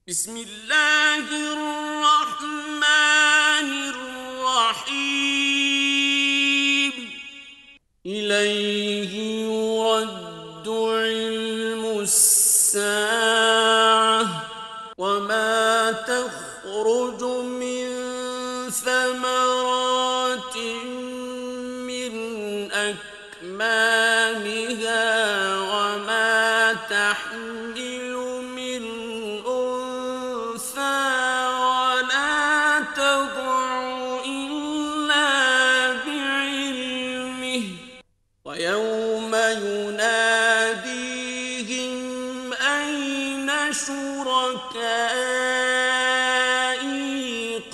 بسم الله الرحمن الرحيم. إليه يرد علم الساعة وما تخرج من ثمرات من أكمامها وما تحمل من أنثى ولا تضع إلا بعلمه ويوم يناديهم أين شركائي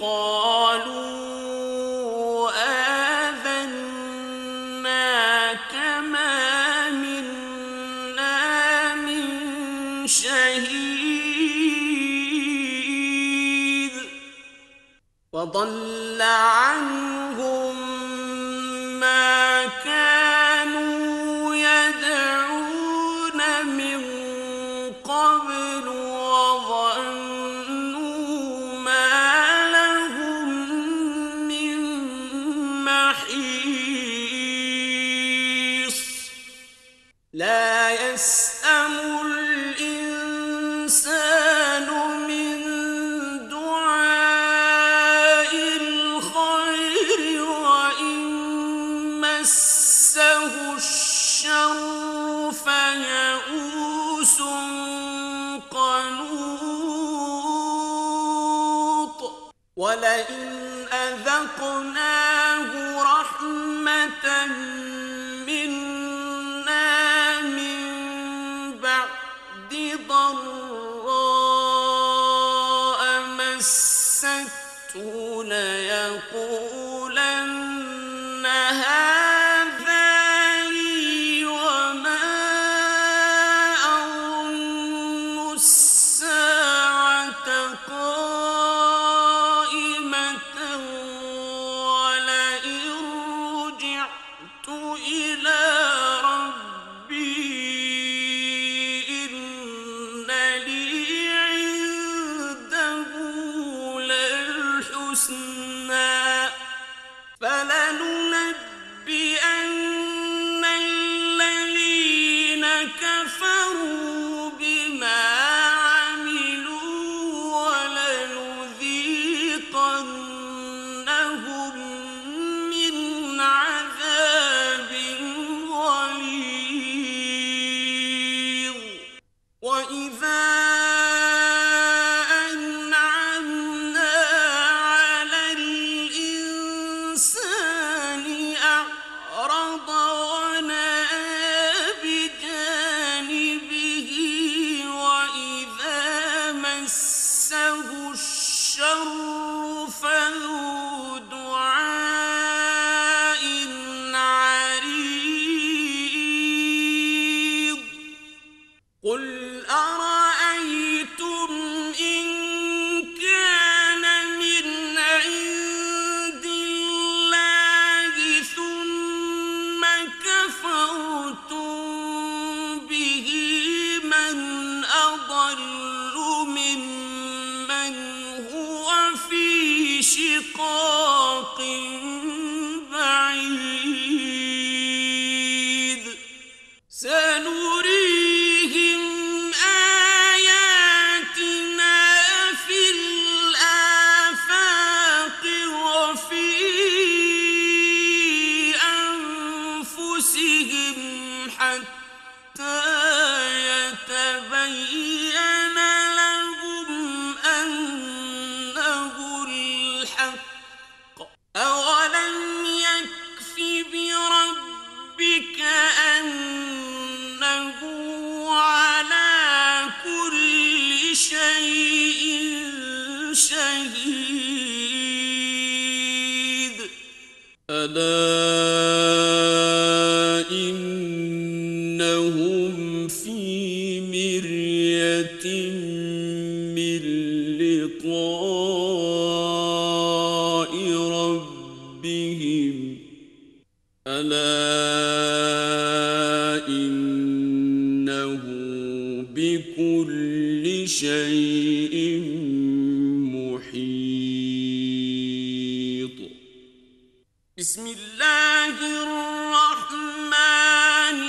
قالوا آذناك ما منا من شهيد وضل عنهم ما كانوا يدعون من قبل وظنوا ما لهم من محيص لا يسأم الإنسان من دعاء الخير وإن مسه الشر فيئوس قنوط ولئن أذقناه رحمة منا من بعد ضراء مسته ليقولن هذا لي وما أظن الساعة قائمة ولئن رجعت إلى ربي إن لي عنده للحسنى فلننبئن الذين كفروا بما عملوا ولنذيقنهم من عذاب غليظ وإذا أنعمنا على الإنسان أعرض ونأى بجانبه وإذا مسه الشر فذو دعاء عريض قل أرأيتم إن كان من عند الله ثم كفرتم به من أضل ممن هو في شقاق بعيد سنريهم آياتنا في الآفاق وفي أنفسهم حتى يتبين لهم أنه الحق أولم يكف بربك أنه على كل شيء شهيد ألا إنهم في مرية من لقاء ربهم ألا إنه بكل شيء محيط. بسم الله الرحمن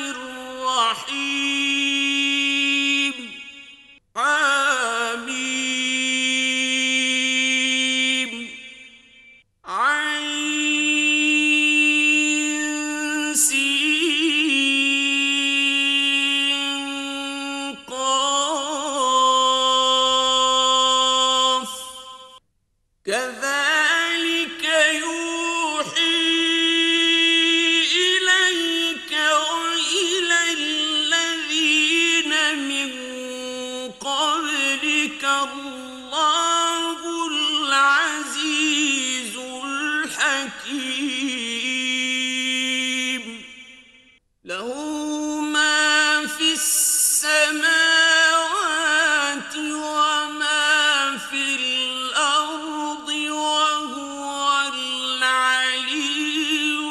الرحيم. حميم. عين سين قاف. كذلك يوحي إليك وإلى الذين من قبلك الله العزيز الحكيم. له ما في السماوات وما في الأرض وهو العلي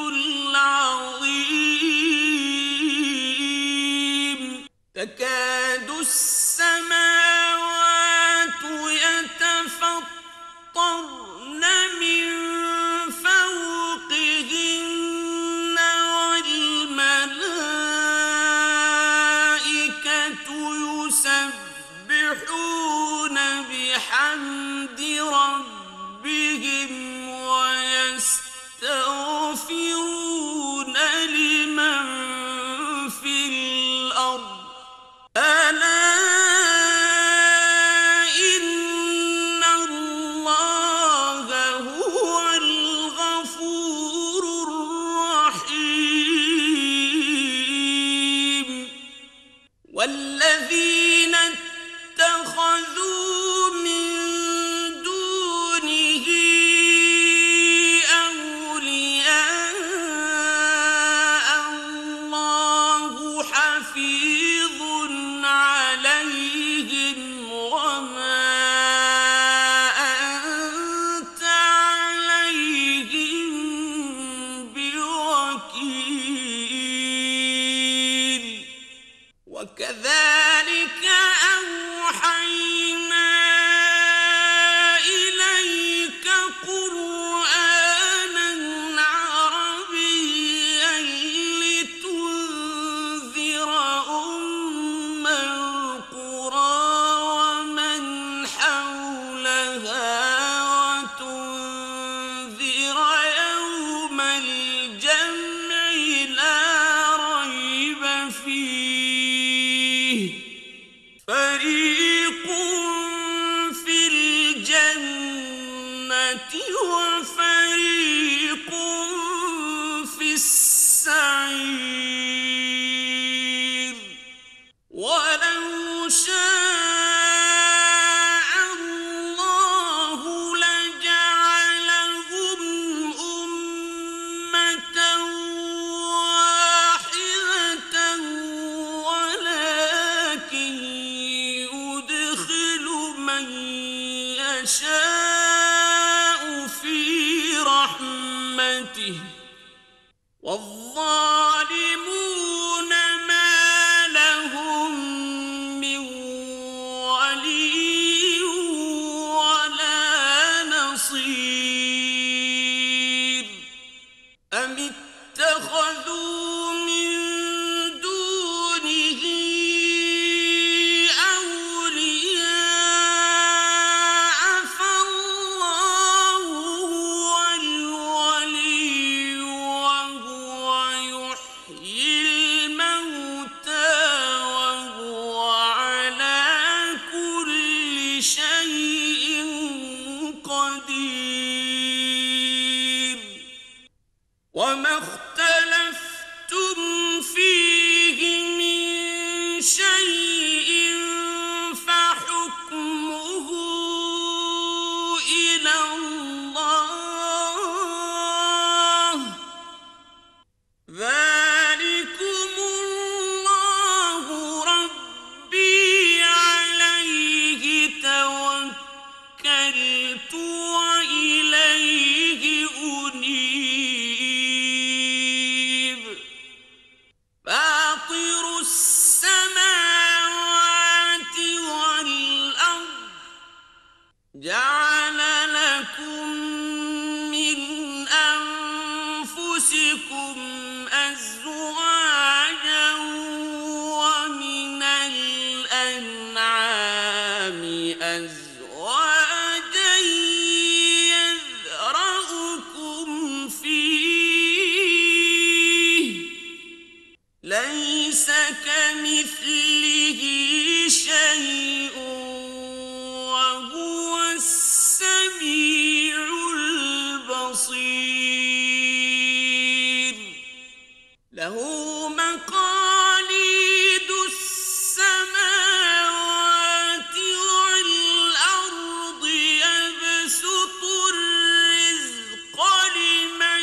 العظيم. تكاد السماوات يتفطرن من فوقهن والملائكة يسبحون بحمد ربهم ويستغفرون لمن في الأرض. ألا إن الله هو الغفور الرحيم. والذين اتخذوا من دونه أولياء الله حفيظ عليهم وما أنت عليهم بوكيل. وكذلك أوحينا إليك قرآنا عربيا لتنذر أم القرى ومن حولها وتنذر يوم الجمع لا ريب فيه. فريق في الجنة وفريق في السعير. ولو شاء الله لجعلهم أمة واحدة ولكن يدخل من يشاء في رحمته. والظالمون ما لهم من ولي ولا نصير. أم اتخذوا من دونه أولياء فالله هو الولي وهو يحيي جعل لكم من أنفسكم أزواجا ومن الأنعام أزواجا يذرأكم فيه ليس كمثله شيء وهو السميع البصير له مقاليد السماوات والأرض يبسط الرزق لمن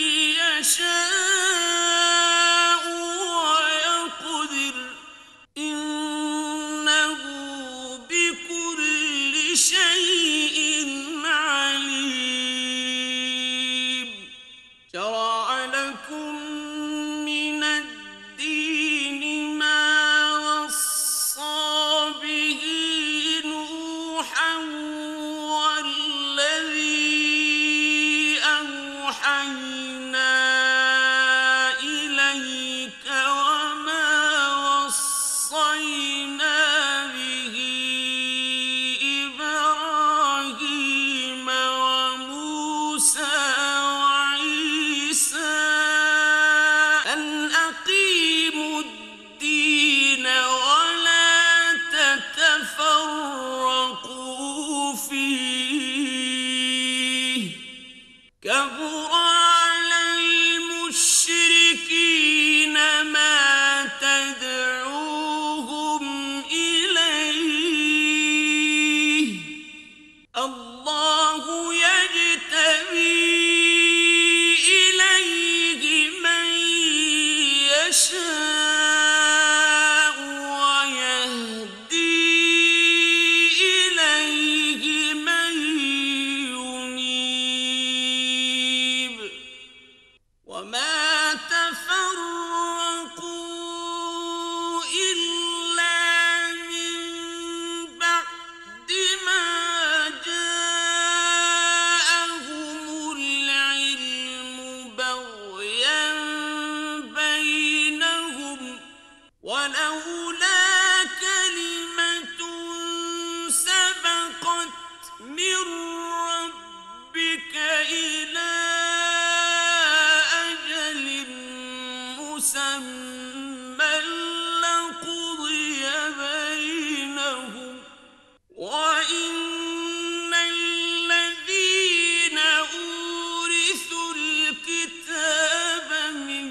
يشاء ويقدر إنه بكل شيء عليم شرع لكم من الدين ما وصى به نوحا والذي أوحينا إليك وما وصينا به إبراهيم وموسى وعيسى أن أقيموا الدين ولا تتفرقوا فيه كبر على المشركين ما تدعوهم إليه الله يجتبي إليه من يشاء ويهدي إليه من ينيب وما تفرقوا إلا من بعد ما جاءهم العلم بغيا بينهم ولولا كلمة سبقت من ربك إلى أجل مسمى لقضي بينهم وإن الذين أورثوا الكتاب من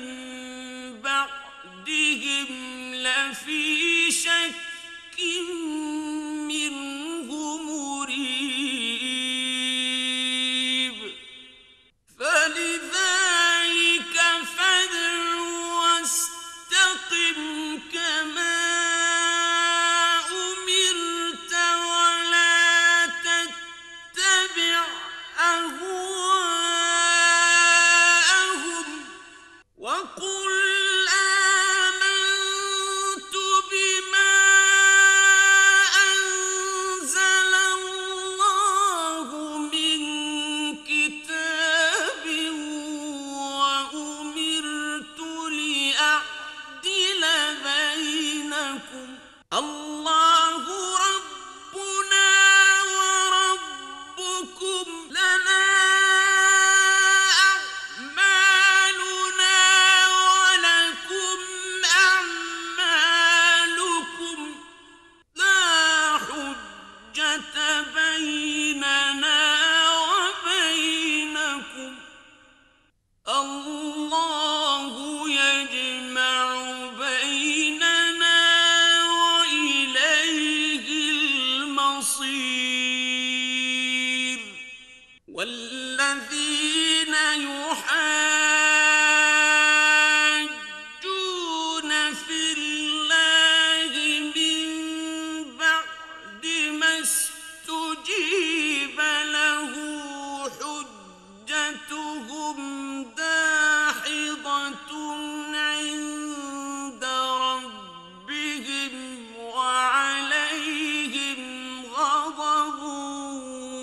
بعدهم لفي شك منه مريب فلذلك فادع واستقم كما أمرت ولا تتبع أهواءهم وقل آمنت بما أنزل الله من كتاب وأمرت لأعدل بينكم الله ربنا وربكم لنا أعمالنا ولكم أعمالكم لا حجة بيننا وبينكم الله يجمع بيننا وإليه المصير والذين يحاجون في الله من بعد ما استجيب له حجتهم داحضة عند ربهم وعليهم غضب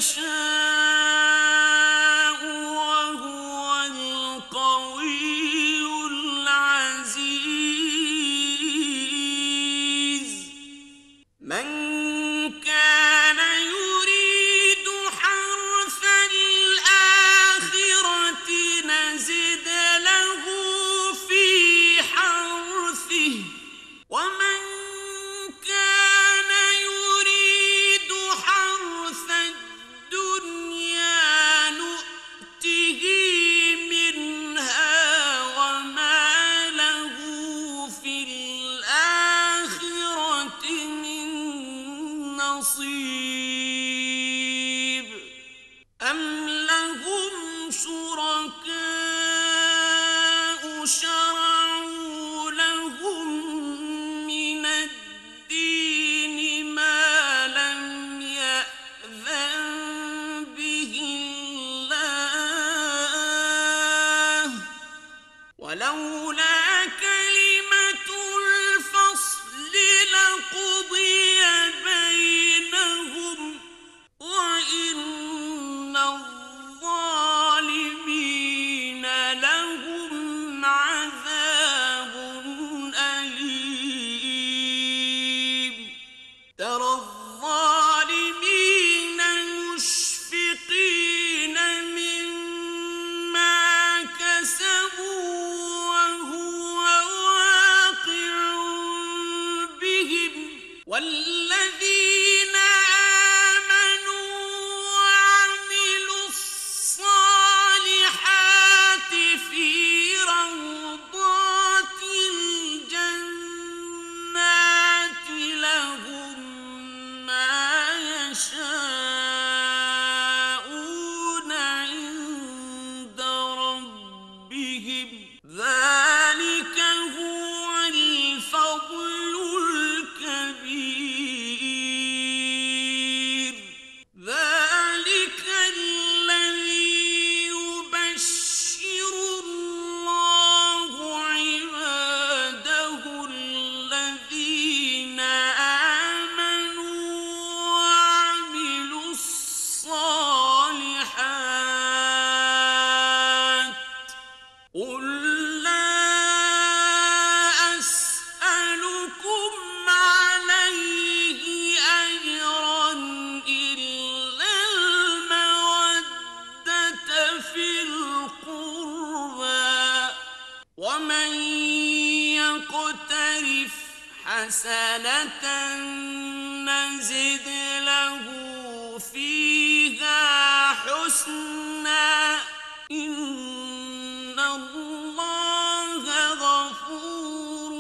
يشاء وهو القوي العزيز من كان يريد حرث الآخرة نزد له في حرثه ومن كان يريد حرث الدنيا نؤته منها وما له في الآخرة من نصيب أم لهم شركاء شرعوا لهم من الدين ما لم يأذن به الله ولولا كلمة الفصل لقضي بينهم وإن الظالمين لهم عذاب أليم ترى الظالمين مشفقين مما كسبوا وهو واقع بهم والذين آمنوا وعملوا الصالحات في روضات الجنات لهم ما يشاءون عند ربهم ذلك هو الفضل الكبير ذلك الذي يبشر الله عباده الذين آمنوا وعملوا الصالحات قل لا أسألكم عليه أجرا إلا المودة في القربى ومن يقترف حسنة نزد له فيها حسنا إن الله غفور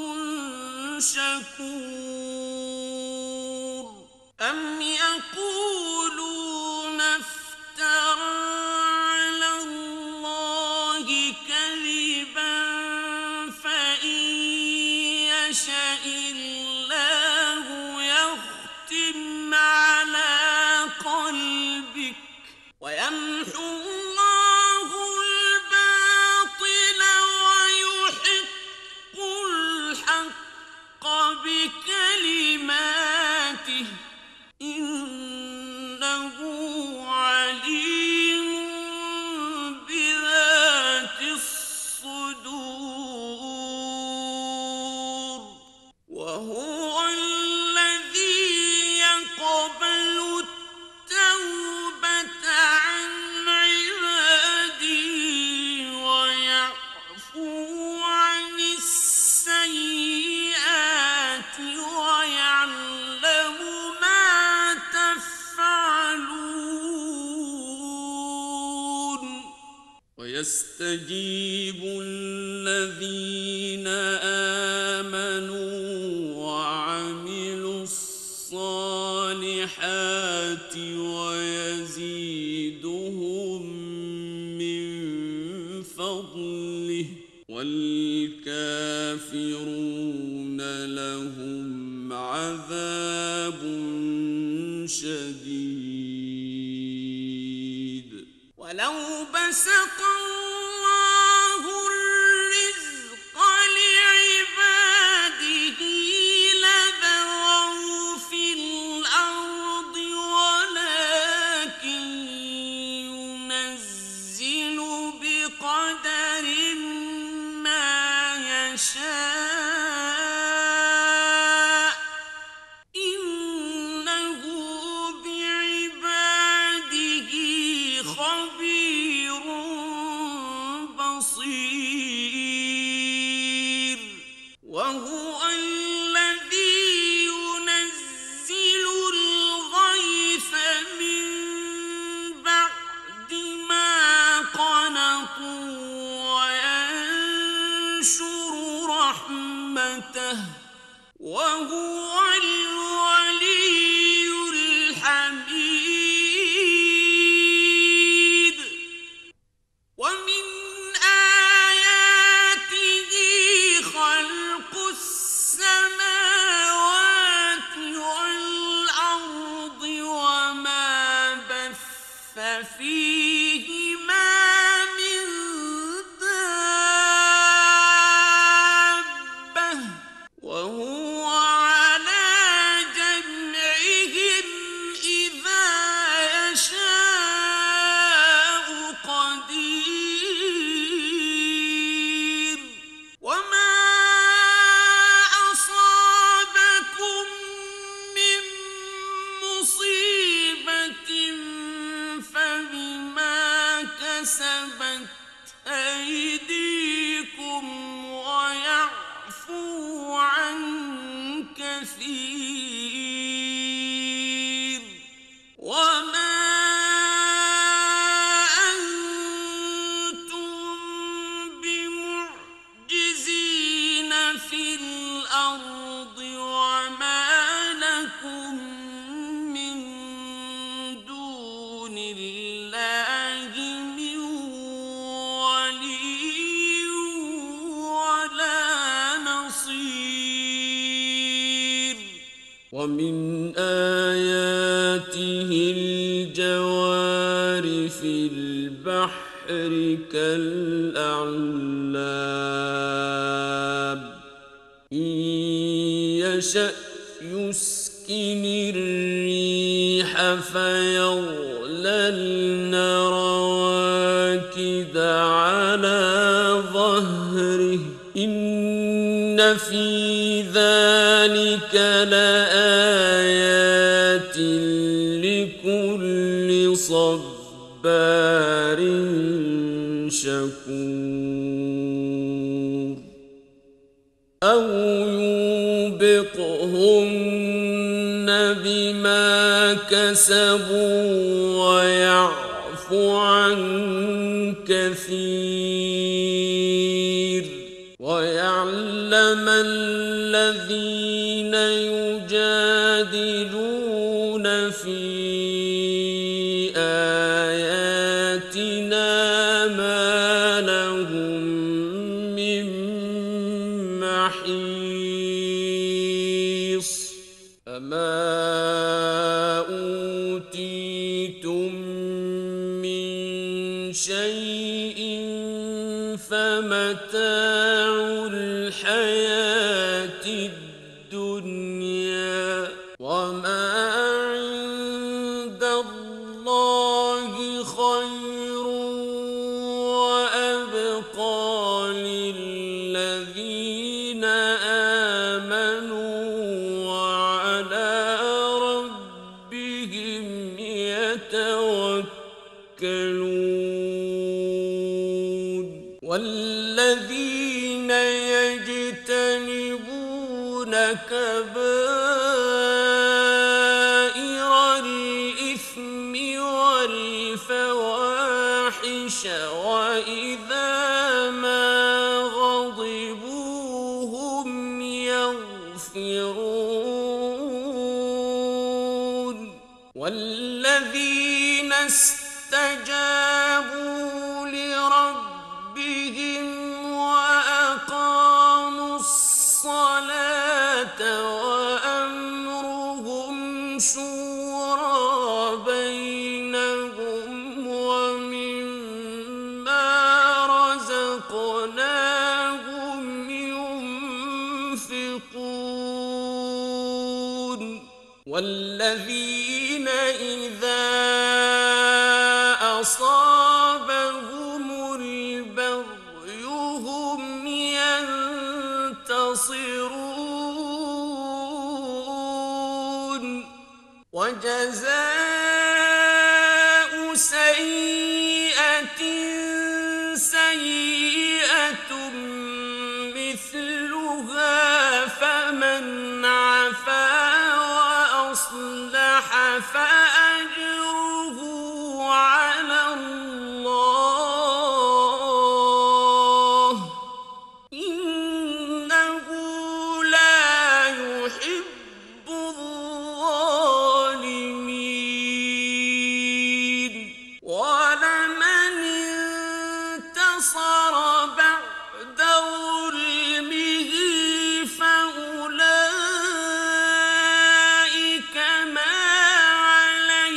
شكور أم يقولون افترى على الله كذبا فإن يشاء الله يختم على قلبك ويمحو الله الباطل ويحق الحق بكلماته إنه عليم بذات الصدور وهو الذي يقبل التوبة عن عباده ويعفو عن السيئات ويعلم ما تفعلون ويستجيب الذين آمنوا وعملوا الصالحات ويزيدهم من فضله والكافرون لهم عذاب شديد ولو بسط الله الرزق لعباده لبغوا في الأرض ولكن كسبت أيديكم ويعفو عن كثير وما أنتم بمعجزين في الأرض وما لكم من دون الله من ولي ولا نصير ومن آياته الجوار في البحر كالأعلام إن يشأ يسكن الريح فيظللن رواكد على ظهره إن في ذلك لآيات لكل صبار شكور أو يوبقهن بما كسبوا ويعفو عن كثير ويعلم الذين يجادلون في آياتنا ما لهم من محيص أما أوتيتم من شيء فمتاع الحياة الدنيا وما عند الله خير وأبقى للذين آمنوا وعلى ربهم يتوكلون والذين يجتنبون كبائر الإثم والفواحش وإذا ما غضبوا هم يغفرون والذين استجابوا لربهم وأقاموا الصلاة وأمرهم شورى بينهم ومما رزقناهم ينفقون والذين إذا أصابهم البغي هم ينتصرون وجزاء سيئة سيئة مثلها فمن عفا وأصلح فأجره على الله إنه لا يحب الظالمين ولمن انتصر بعد ظلمه فأولئك ما عليهم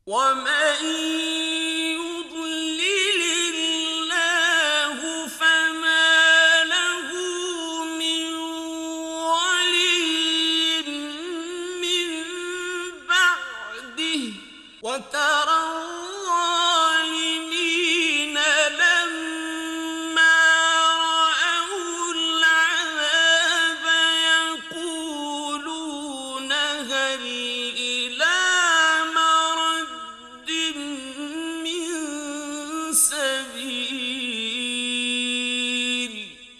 ومن يضلل الله فما له من ولي من بعده وترى الظالمين لما رأوا العذاب يقولون هل إلى مرد من سبيل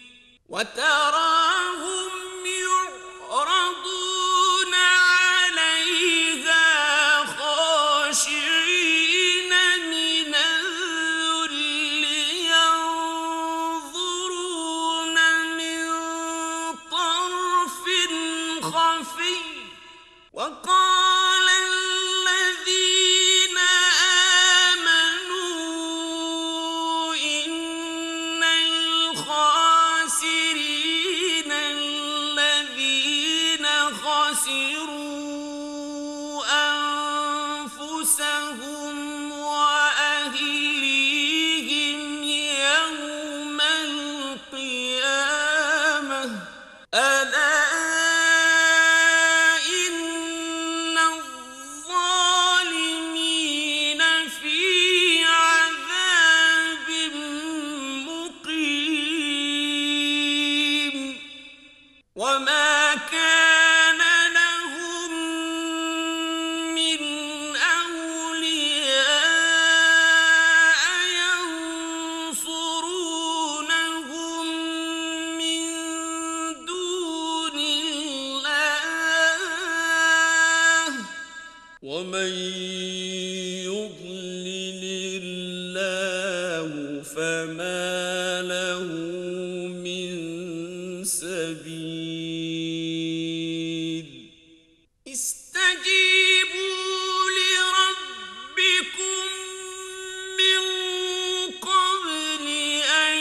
وتراهم يعرضون عليها خاشعين من الذل ينظرون من طرف خفي وقال الذين آمنوا إن الخاسرين الذين خسروا أنفسهم وأهليهم يوم القيامة ألا إن الظالمين في عذاب مقيم وما كان لهم من أولياء ينصرونهم من دون الله ومن يضلل الله فما له من سبيل استجيبوا لربكم من قبل أن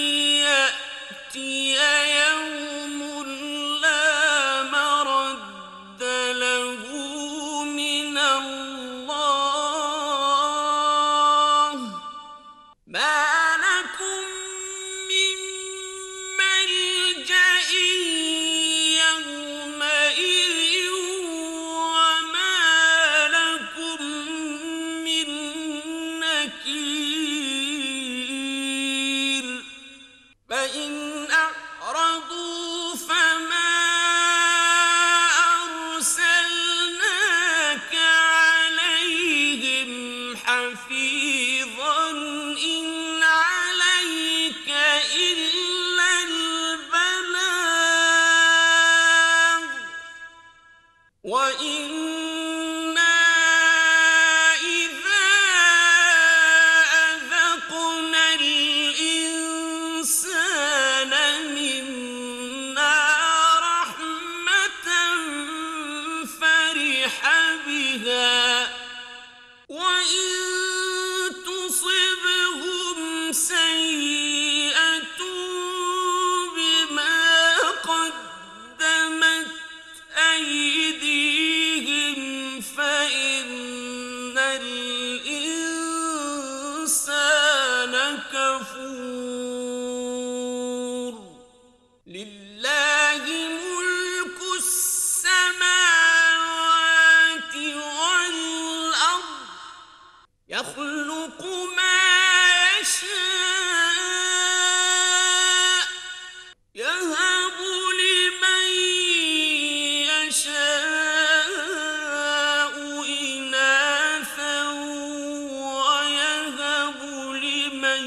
يأتي يوم لا مرد له من الله ما لكم من ملجأ يومئذ وما لكم من نكير فإن أعرضوا فما أرسلناك عليهم حفيظا إن عليك إلا البلاغ وإنا إذا أذقنا الإنسان منا رحمة فرح بها وإن تصبهم سيئة بما قدمت أيديهم فإن الإنسان كفور لله ملك السماوات والأرض يخلق ما يشاء يهب لمن يشاء إناثا ويهب لمن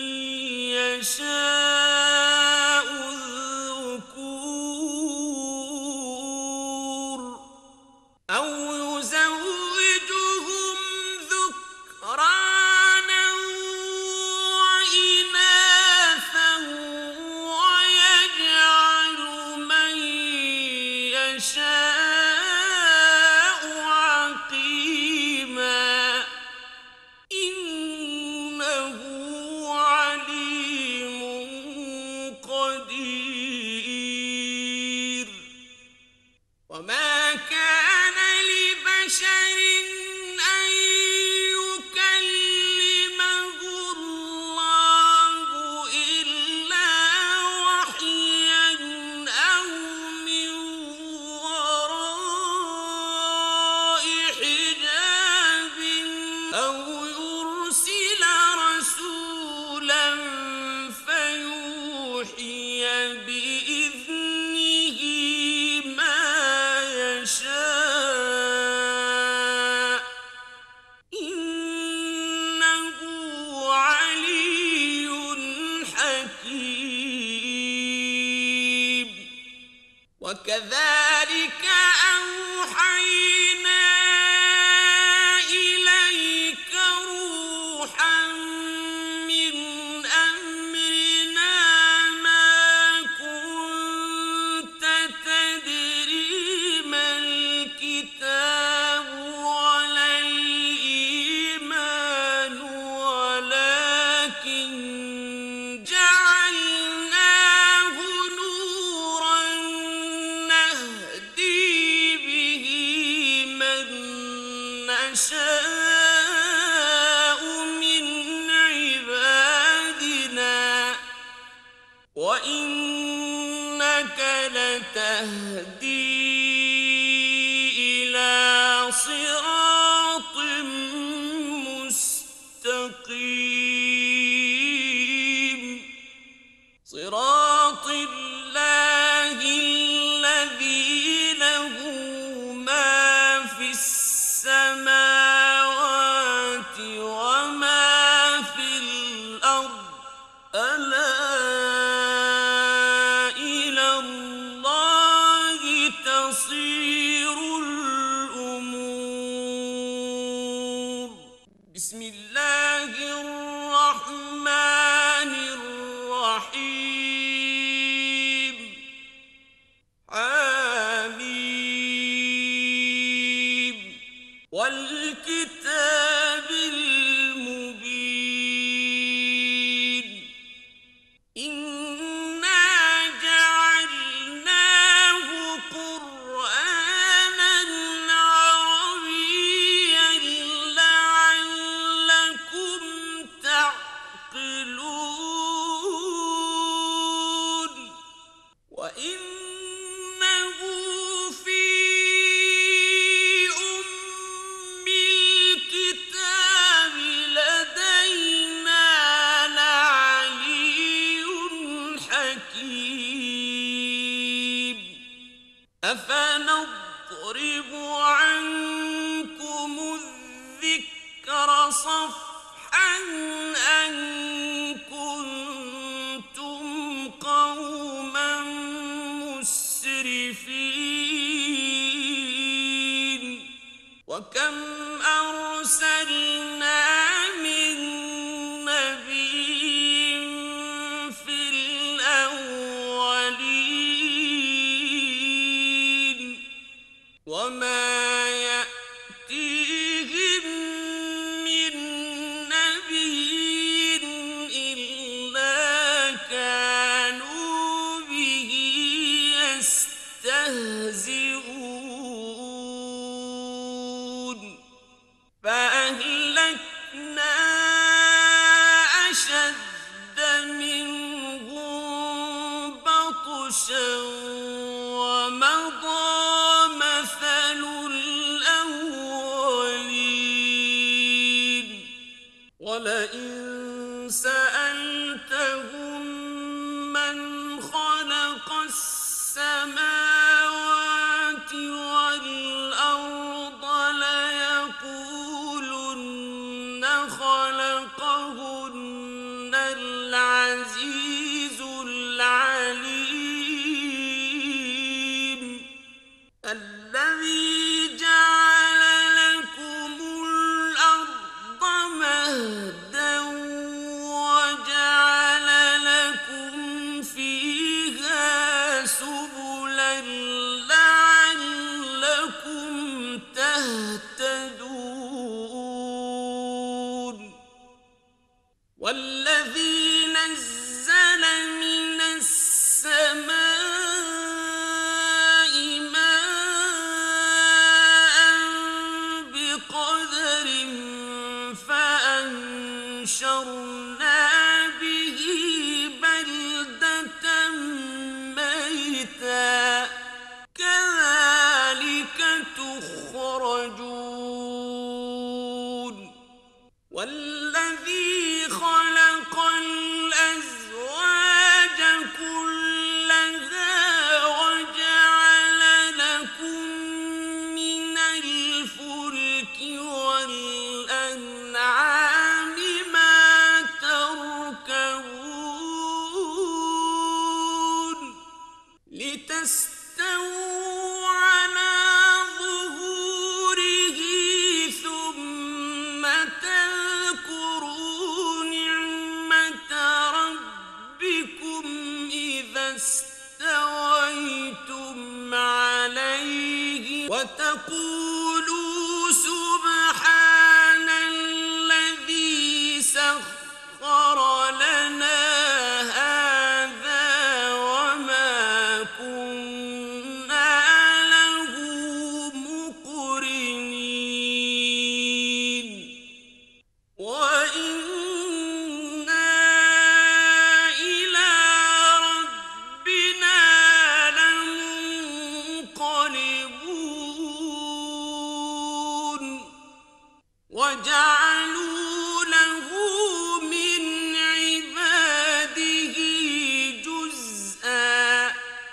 يشاء الذكور أو يزوجهم ذكرانا وإناثا ويجعل من يشاء عقيما إنه عليم قدير وما كان لبشر أن وكذلك أوحينا إليك روحا من أمرنا ما كنت تدري ما الكتاب ولا الإيمان ولكن جعلناه نورا نهدي به من نشاء من عبادنا وإنك لتهدي إلى صراط مستقيم صراط الله الذي له ما في السماوات وما في الأرض ألا إلى الله تصير الأمور بسم الله الرحمن الرحيم حميم والكتاب المبين إنا جعلناه قرآنا عربيا لعلكم تعقلون وإنه في أم الكتاب لدينا لعلي حكيم أفنضرب عنكم الذكر صفحا أن كنتم قوما مسرفين وكم أرسلنا من نبي في الأولين وما يأتيهم من نبي إلا كانوا به يستهزئون فأهلكنا أشد منهم بطشا ومضى مثل الأولين ولئن سألتهم من خلق السماوات والأرض ليقولن خلقهن العزيز العليم الذي جعل لكم الأرض مهدا وجعل لكم فيها سبلا لعلكم تهتدون والذي نزل من السماء ماء بقدر فأنشرنا به بلدة ميتا كذلك تخرجون والذي خلق الأزواج كلها وجعل لكم من الفلك والأنعام ما تركبون لتستووا استويتم عليه وتقولوا سبحان الذي سخر لنا هذا وما كنا له مقرنين وإنا إلى ربنا لمنقلبون وجعلوا له من عباده جزءا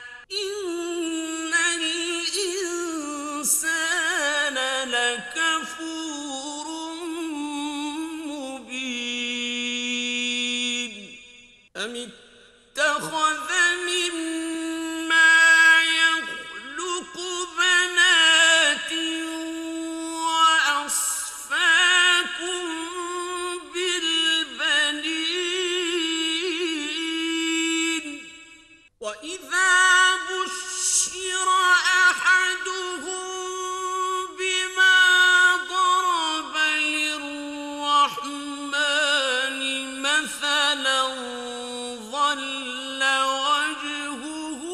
إن الإنسان لكفور مبين أم اتخذ مما يخلق بنات وأصفاكم بالبنين وإذا بشر أحدهم بما ضرب للرحمن مثلا ظل وجهه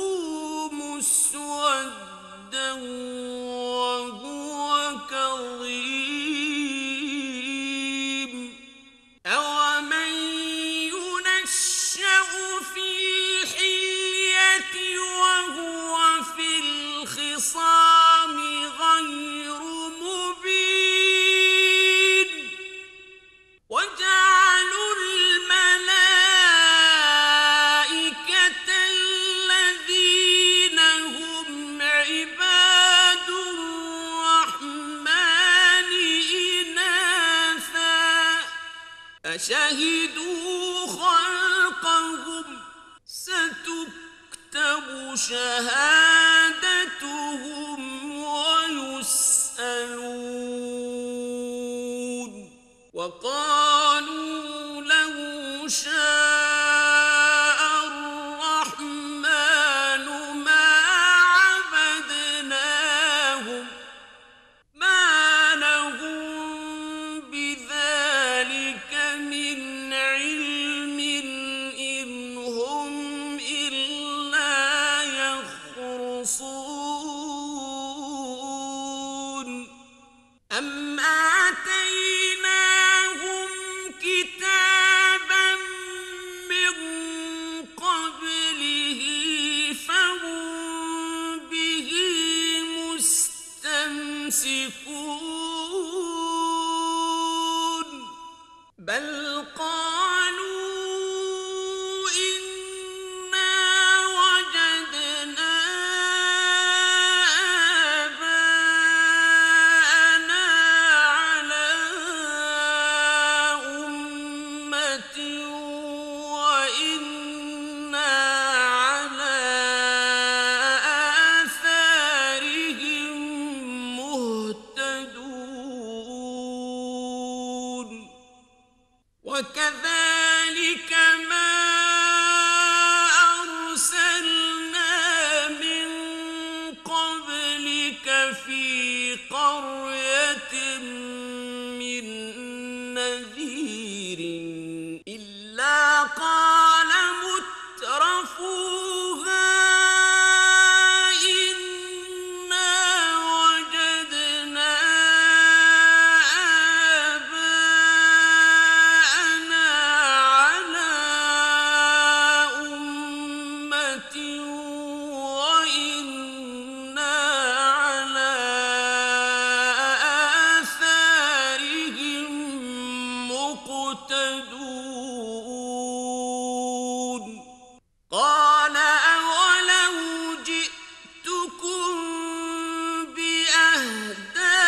مسودا وهو كظيم أومن ينشأ في الحلية وهو في الخصام غير مبين وجعلوا الملائكة الذين هم عباد الرحمن إناثا أشهدوا خلقهم ستكتب شهادتهم ويسألون وقالوا لو شاء الرحمن ما عبدناهم ما لهم بذلك من علم إن هم إلا يخرصون أم آتيناهم كتابا من قبله فهم به مستمسكون بل قالوا إنا وجدنا آباءنا على أمة وإنا على آثارهم مهتدون وكذلك ما أرسلنا من قبلك في قرية من نذير إلا قال مترفوها إنا وجدنا آباءنا على أمة وإنا على آثارهم مقتدون قال أولو جئتكم بأهدى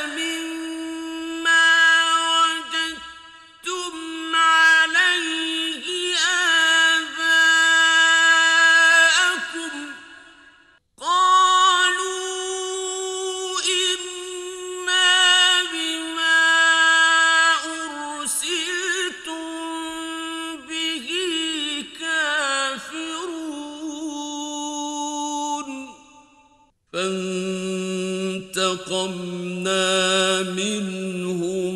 مما وجدتم عليه آباءكم قالوا إنا بما أرسلتم به كافرون فانتقمنا منهم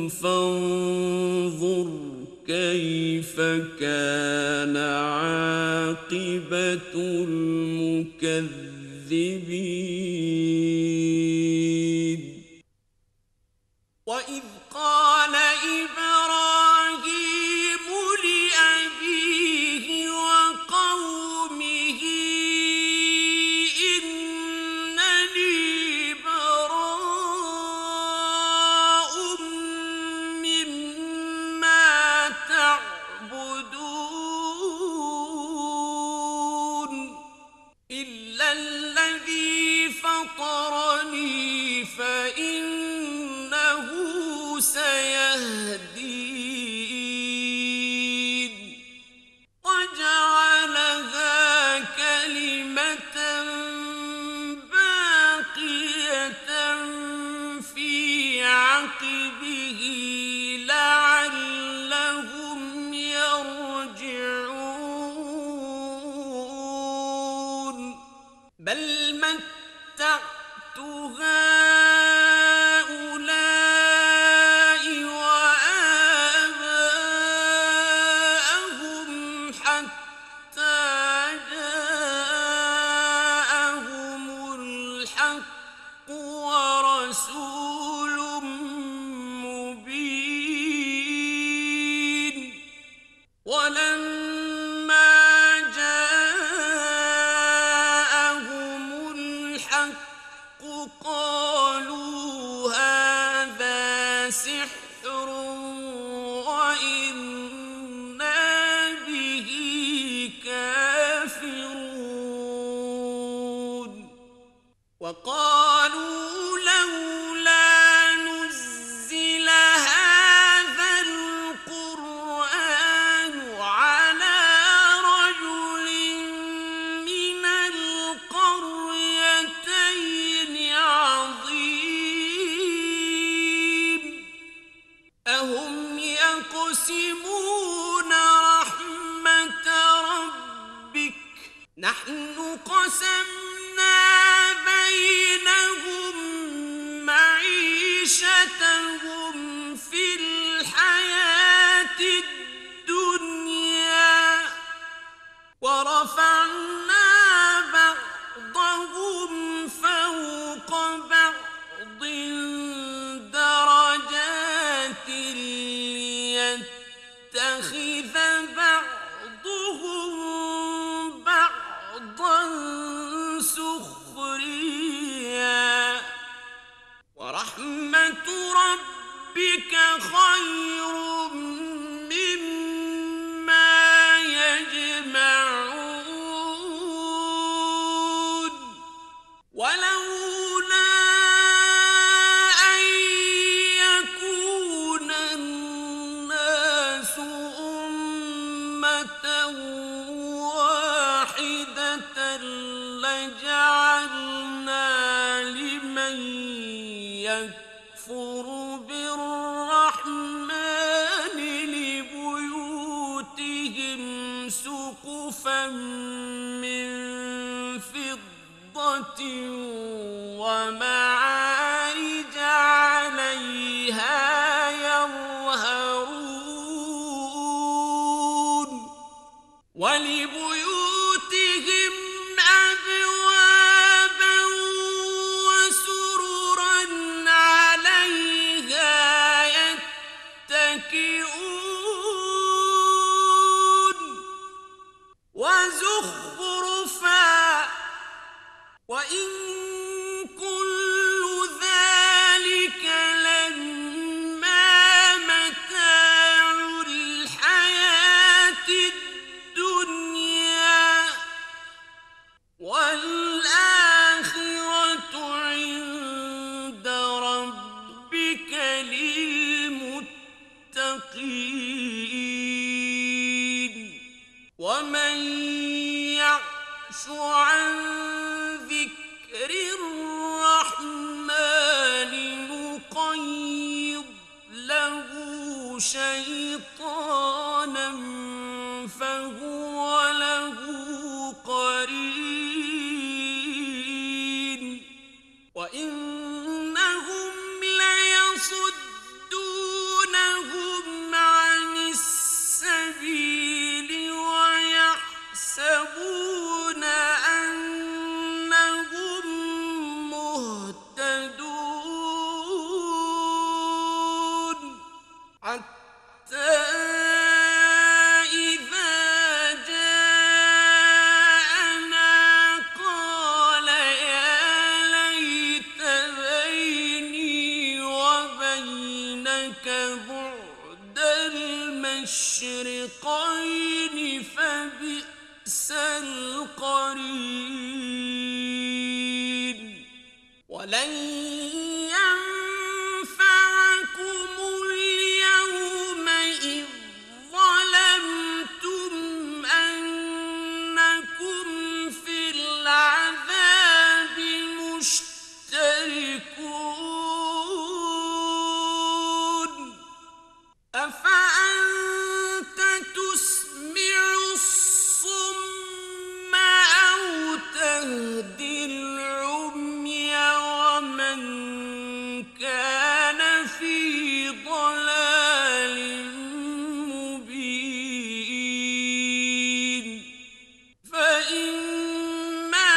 فانظر كيف كان عاقبة المكذبين وإذ قال إبراهيم لأبيه وقومه إنني براء مما تعبدون إلا الذي فطرني فإنه سيهدين وجعلها كلمة باقية في عقبه لعلهم يرجعون بل متعت هؤلاء وآباءهم حتى جاءهم الحق ورسول مبين ولما جاءهم الحق قالوا هذا سحر وإنا به كافرون وقالوا لولا نزل هذا القرآن على رجل من القريتين عظيم أهم يقسمون رحمة ربك نحن قسمنا بينهم معيشتهم في الحياة الدنيا ورفعنا بعضهم فوق بعض درجات ليتخذ بعضهم بعضا سخريا ورحمة ربك خير مما يجمعون ولولا أن يكون الناس أمة واحدة لجعلنا لمن يكفر بالرحمن لبيوتهم سقفا من فضة ومعارج عليها يظهرون ولبيوتهم أبوابا وسررا عليها يتكئون وزخرفا وإن كل ذلك لما متاع الحياة الدنيا والآخرة عند ربك للمتقين ومن يعش عن ذكر الرحمن نقيض له شيطانا فهو له قرين وإن قرين ولن ينفعكم اليوم إذ ظلمتم أنكم في العذاب مشتركون أفأنت تسمع الصم أو تهدي العمي ومن كان في ضلال مبين فإما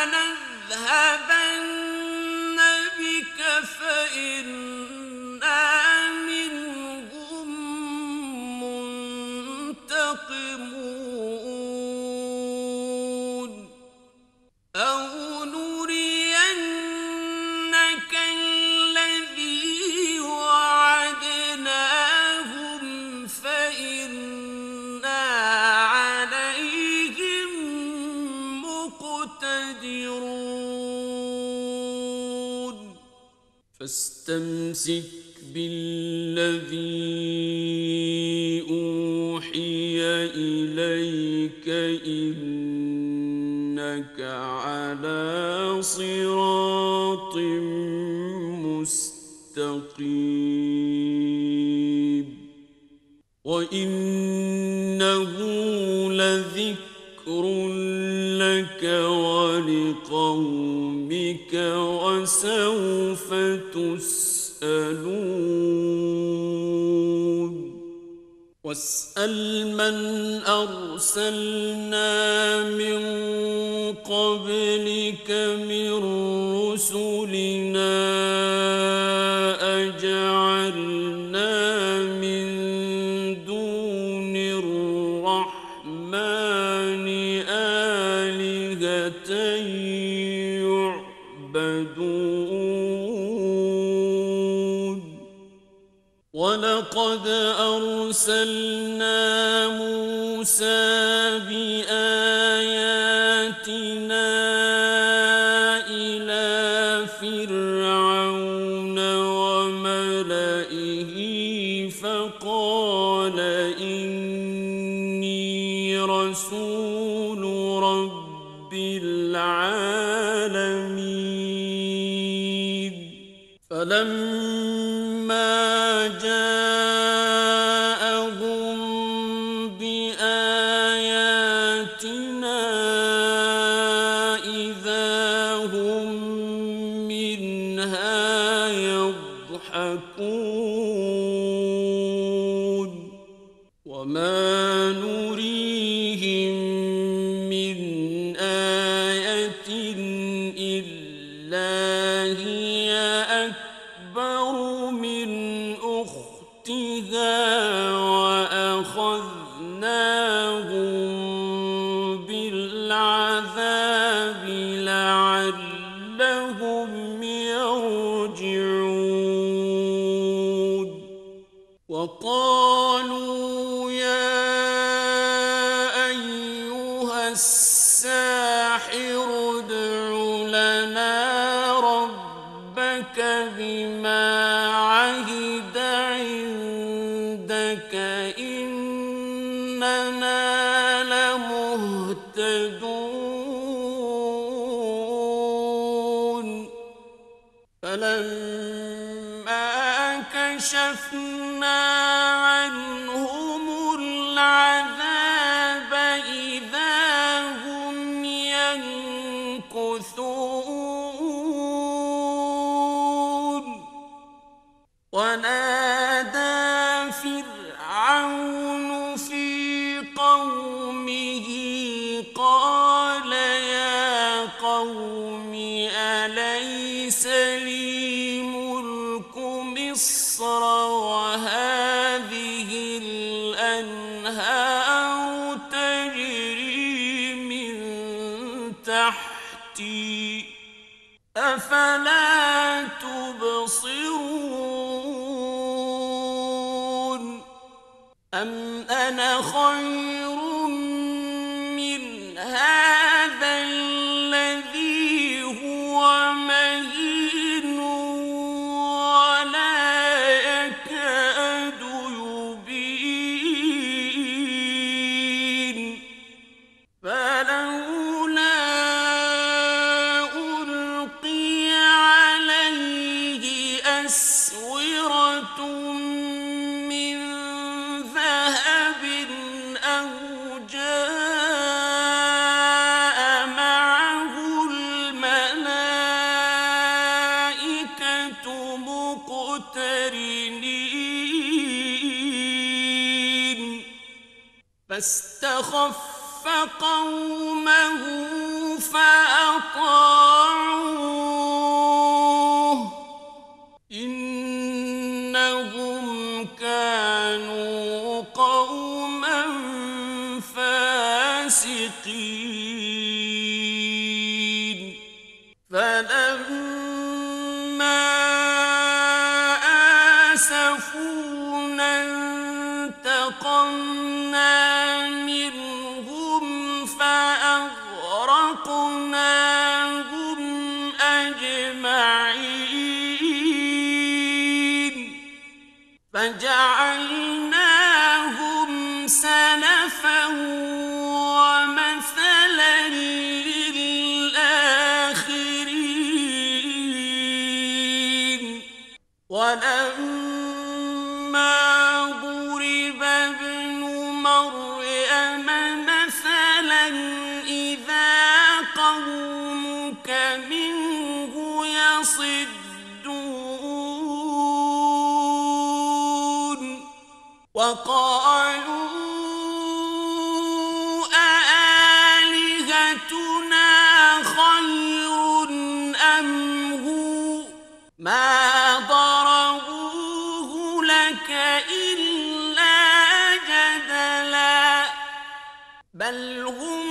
نذهبن بك فإنا منهم منتقمون أو نرينك الذي وعدناهم فإنا عليهم مقتدرون فاستمسك بالذي أوحي إليك إنك على صراط مستقيم وإنه لذكر لك ولقومك وسوف تسألون واسأل من أرسلنا من قبلك من رسلنا أجعلنا من دون الرحمن آلهة يعبدون ولقد أرسلنا موسى بآياتنا إلى فرعون وملئه فقال إني رسول رب العالمين فلما جاءهم بآياتنا إذا هم منها يضحكون وما نريهم من آية إلا هي أكبر من أختها وأخذناهم بالعذاب لعلهم يرجعون وقالوا يا أيها الساحر ادع لنا ربك بما عهد عندك إننا لمهتدون فلما كشفنا عنهم العذاب إذا هم ينكثون ونادى فرعون في قومه قال يا قوم أليس لي ملك مصر وهذه الأنهار تجري من تحتي أفلا تبصرون أم أنا خير من هذا فاستخف قومه فأطاعوه إنهم كانوا قوما فاسقين فلما آسفونا انتقمنا منهم فأغرقناهم أجمعين فجعلناهم سلفا ومثلا للآخرين ولما ضرب ابن مريم مثلا إذا قومك منه يصدون وقالوا أآلهتنا خير أم هو ما ضربوه لك إلا جدلا بل هم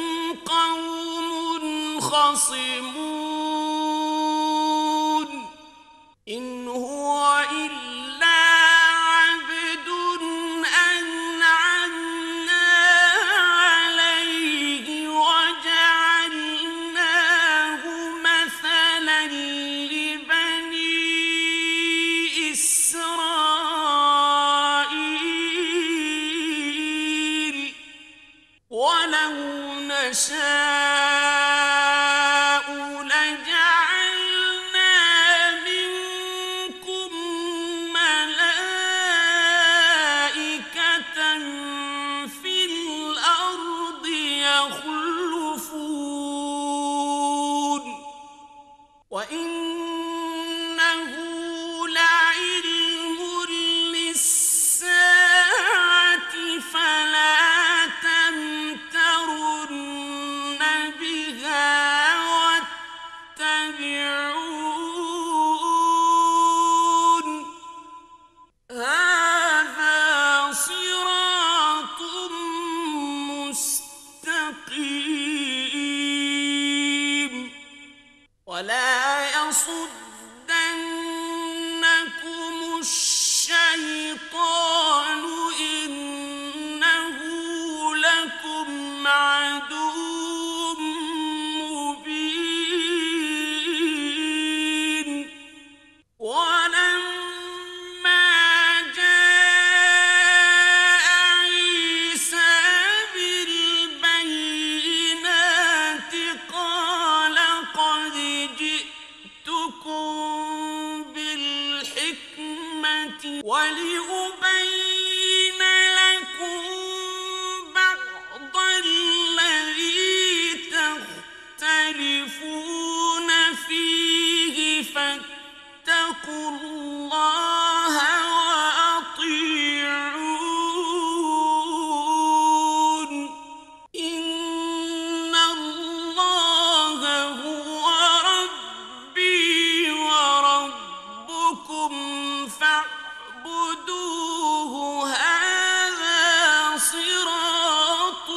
قوم خصمون إن هو إلا عبد أنعمنا عليه وجعلناه مثلا لبني إسرائيل ولو نشاء لجعلنا منكم ملائكة في الأرض يخلفون وإنه لعلم للساعة فلا تمترن بها واتبعون هذا صراط مستقيم ولا يصدنكم الشيطان إنه لكم عدو مبين ولما جاء عيسى بالبينات قال قد جئتكم بالحكمة ولأبين لكم بعض الذي تختلفون فيه فاتقوا الله وأطيعون إن الله هو ربي وربكم فاعبدوه هذا صراط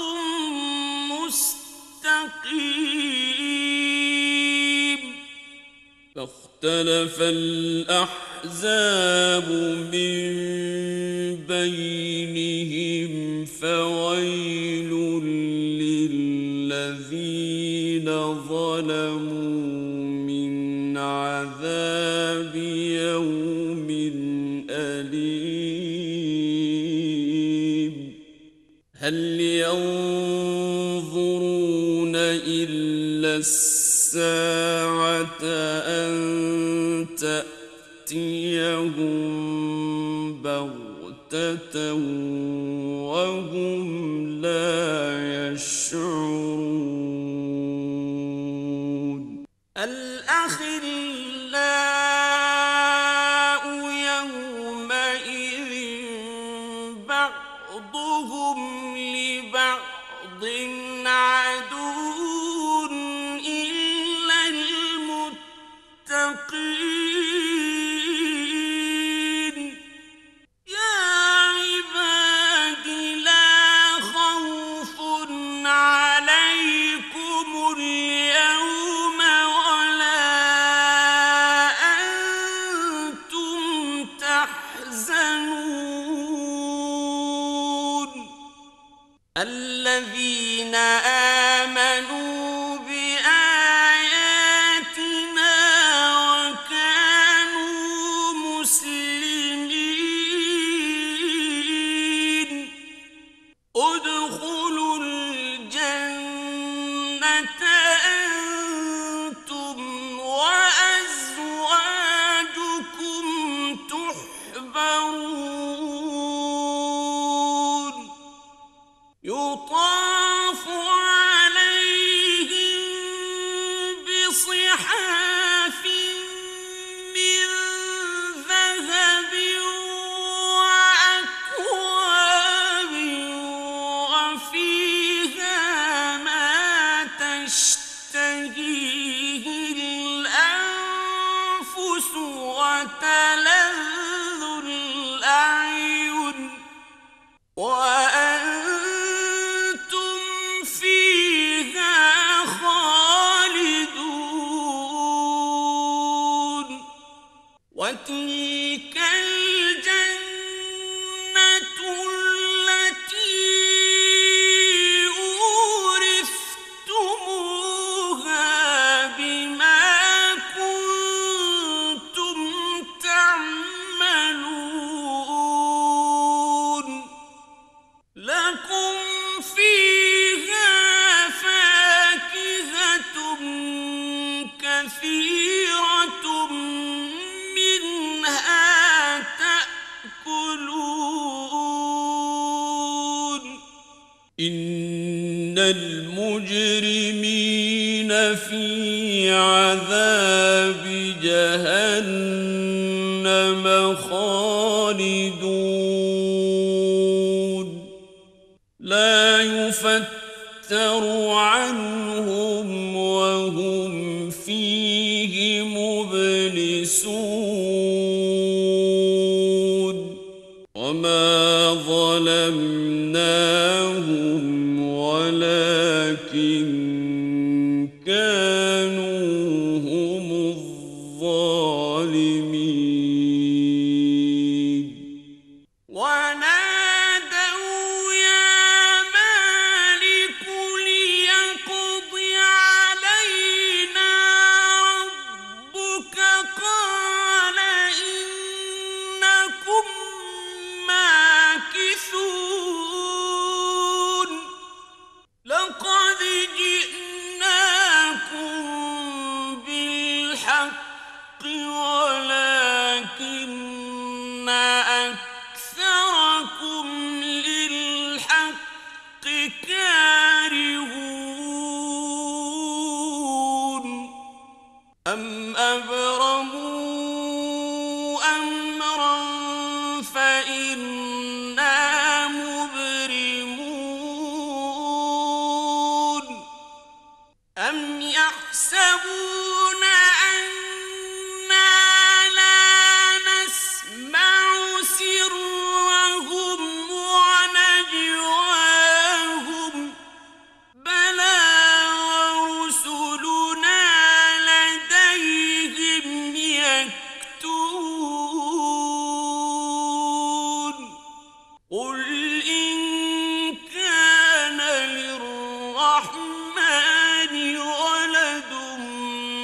مستقيم فاختلف الأحزاب من بينهم فويل للذين ظلموا من عذاب يوم أليم هل ينظرون إلا الساعة أن تأتيهم بغتة وهم لا يشعرون الأخلاء يومئذ بعضهم لبعض أنتم وأزواجكم تحبرون يطاف عليهم بصحاف من ذهب وأكواب وفيها ما تشتهيه الأنفس وتلذ الأعين وأنتم فيها خالدون وتلك الجنة التي أورثتموها بما كنتم تعملون لكم فيها فاكهة كثيرة منها تأكلون إن المجرمين في عذاب جهنم خالدون لا يفتر عنهم وهم فيه مبلسون وما ظلمناهم ولكن كانوا هم الظالمين ونادوا يا مالك ليقض علينا ربك قال إنكم ماكثون لقد جئناكم بالحق ولكن أكثركم للحق كارهون أم أبرموا أمرا فإنا مبرمون أم يحسبون أنا لا نسمع سرهم ونجواهم بلى ورسلنا لديهم يكتبون قل إن كان للرحمن ولد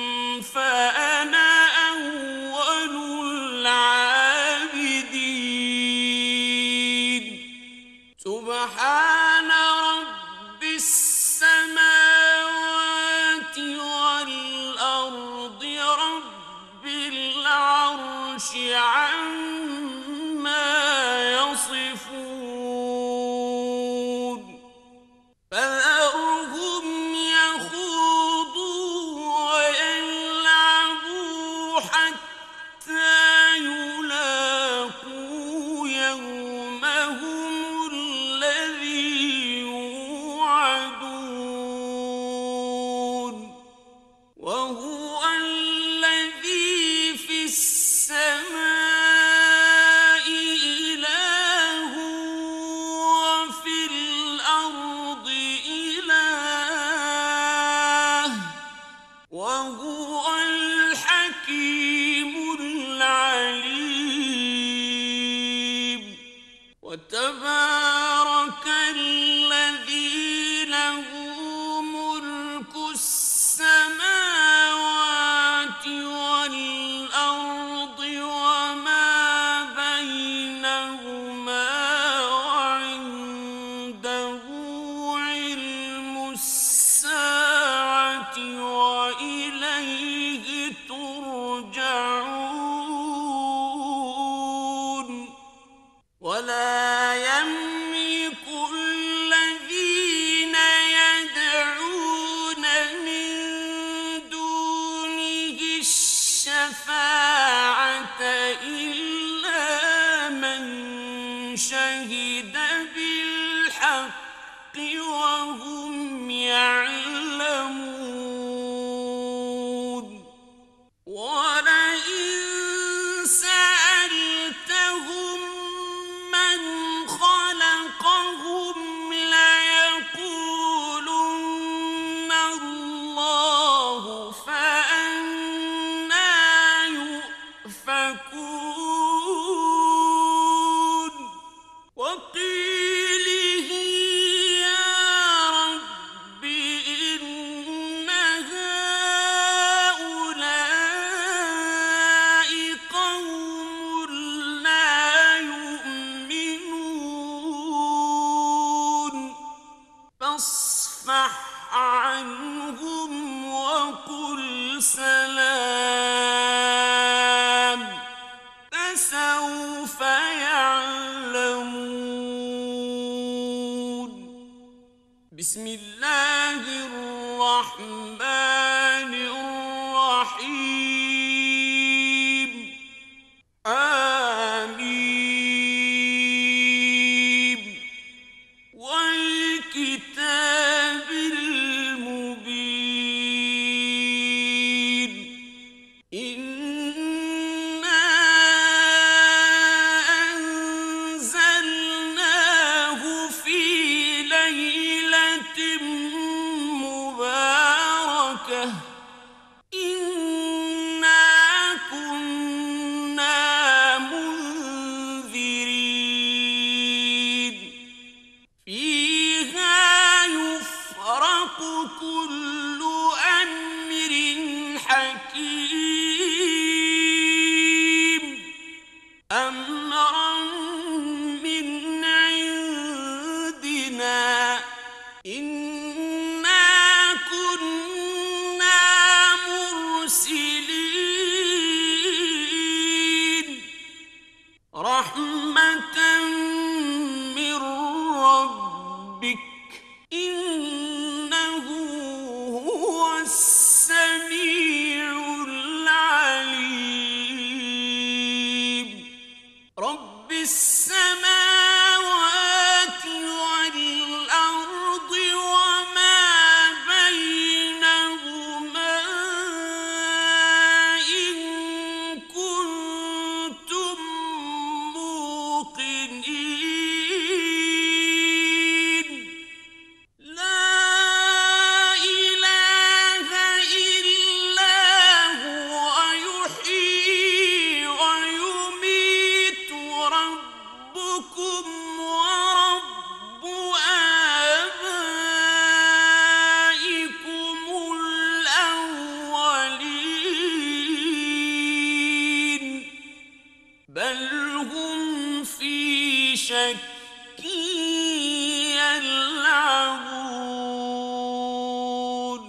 وإليه ترجعون ولا يملك الذين يدعون من دونه الشفاعة إلا من شهد بالحق وهم يعلمون ولئن سألتهم من خلقهم ليقولن الله فأنى يؤفكون وقيله يا رب إن هؤلاء قوم لا يؤمنون فاصفح عنهم وقل سلام فسوف يعلمون بسم الله الرحمن الرحيم آمين والكتاب المبين إنا أنزلناه في ليلة مباركة إنا كنا منذرين فيها يفرق كل أمر حكيم أمرا من عندنا إنا كنا مرسلين رحمة من ربك إنه هو السميع العليم رب السماوات والأرض وما بينهما إن كنتم موقنين لا إله إلا هو يحيي ويميت ربكم ورب آبائكم الأولين بل هم في شك يلعبون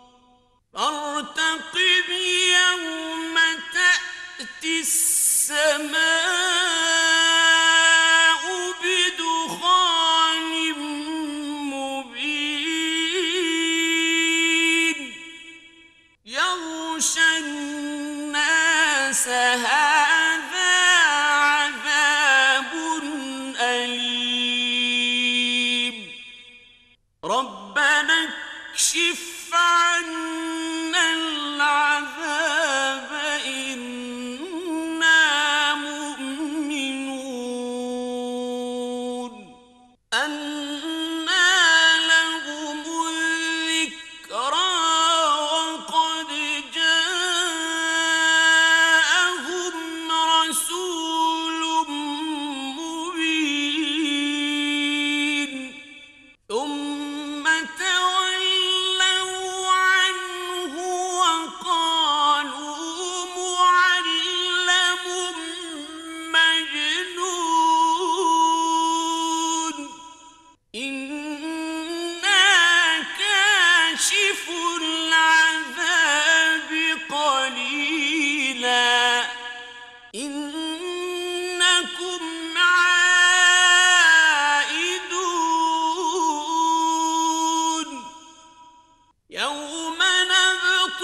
فارتقب يوم تأتي السماء بدخان مبين يغشى الناس هذا عذاب أليم ربنا اكشف عنا العذاب إنا مؤمنون أنى لهم الذكرى وقد جاءهم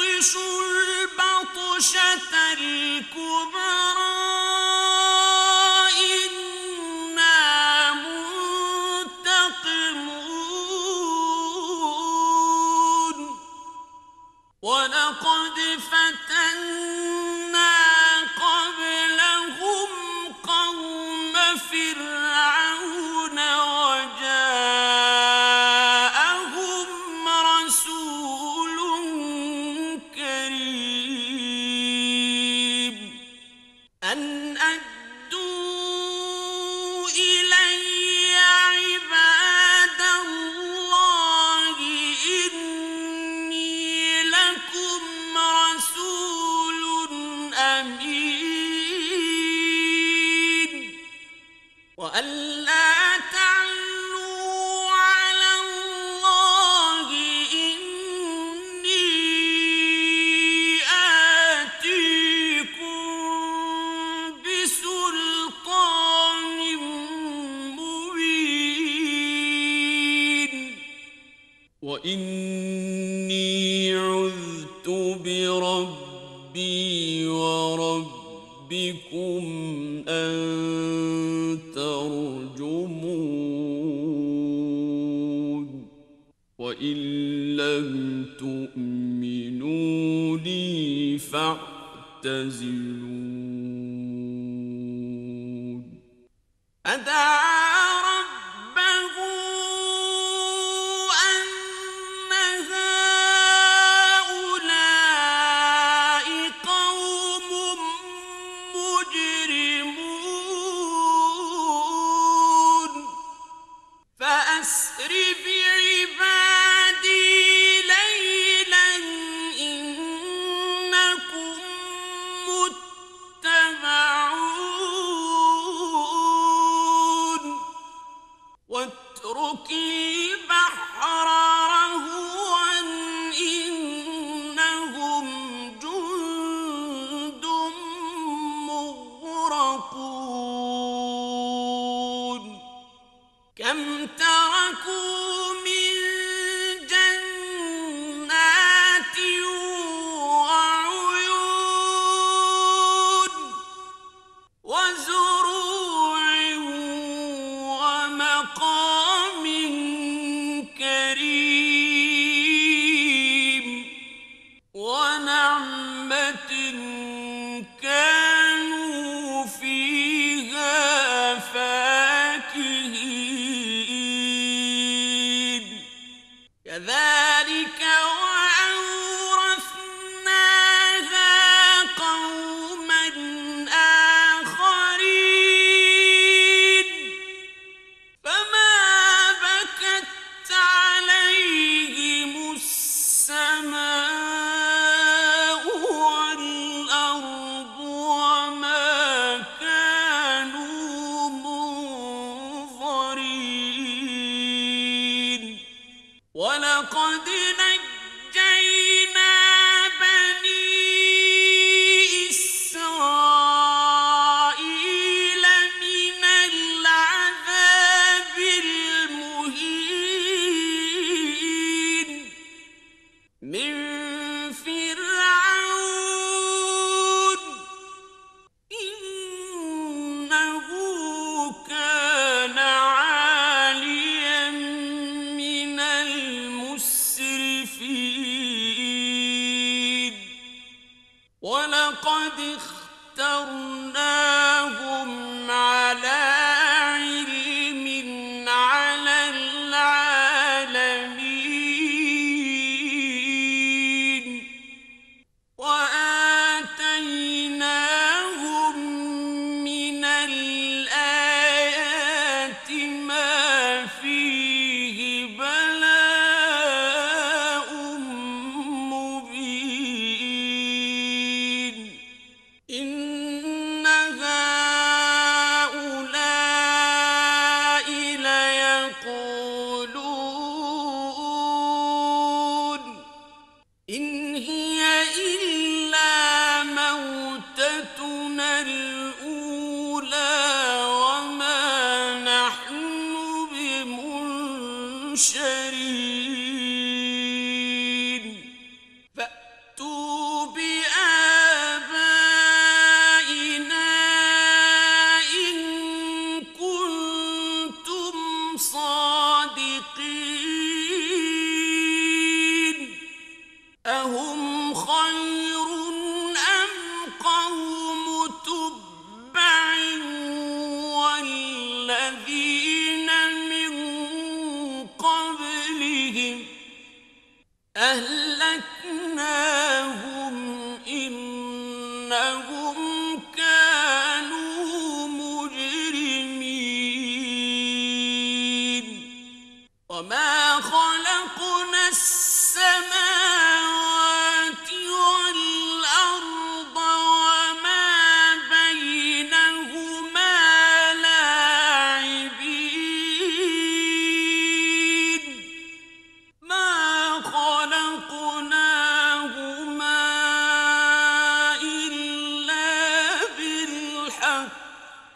البطشة الكبرى إنا منتقمون ولقد فتنا قبلهم قوم فرعون وجاءهم رسول كريم أن أدوا إلي عباد الله إني لكم رسول أمين وأن لا تعلوا على الله إني آتيكم بسلطان مبين وإني عذت بربي وربكم أن ترجمون وإن لم تؤمنوا لي فاعتزلون فدعا ربه أن هؤلاء قوم مجرمون فأسر بعبادي ليلا إنكم متبعون واترك البحر رهوا إنهم جند مغرقون كم تركوا من جنات وعيون وزروع ومقام كريم ونعمة كانوا فيها فاكهين كذلك وأورثناها قوما آخرين فما بكت عليهم السماء والأرض وما كانوا منظرين ولقد نجينا بني إسرائيل من العذاب المهين من فرعون إنه كان عاليا من المسرفين ولقد اخترناهم على علم على العالمين وآتيناهم من الآيات ما فيه بلاء مبين إن هؤلاء ليقولون إن هي إلا موتتنا الأولى وما نحن بمنشرين فأتوا خير أم قوم تبع والذين من قبلهم أهلكناهم إنهم كانوا مجرمين وما خلقنا السماوات والأرض وما بينهما لاعبين ما خلقناهما إلا بالحق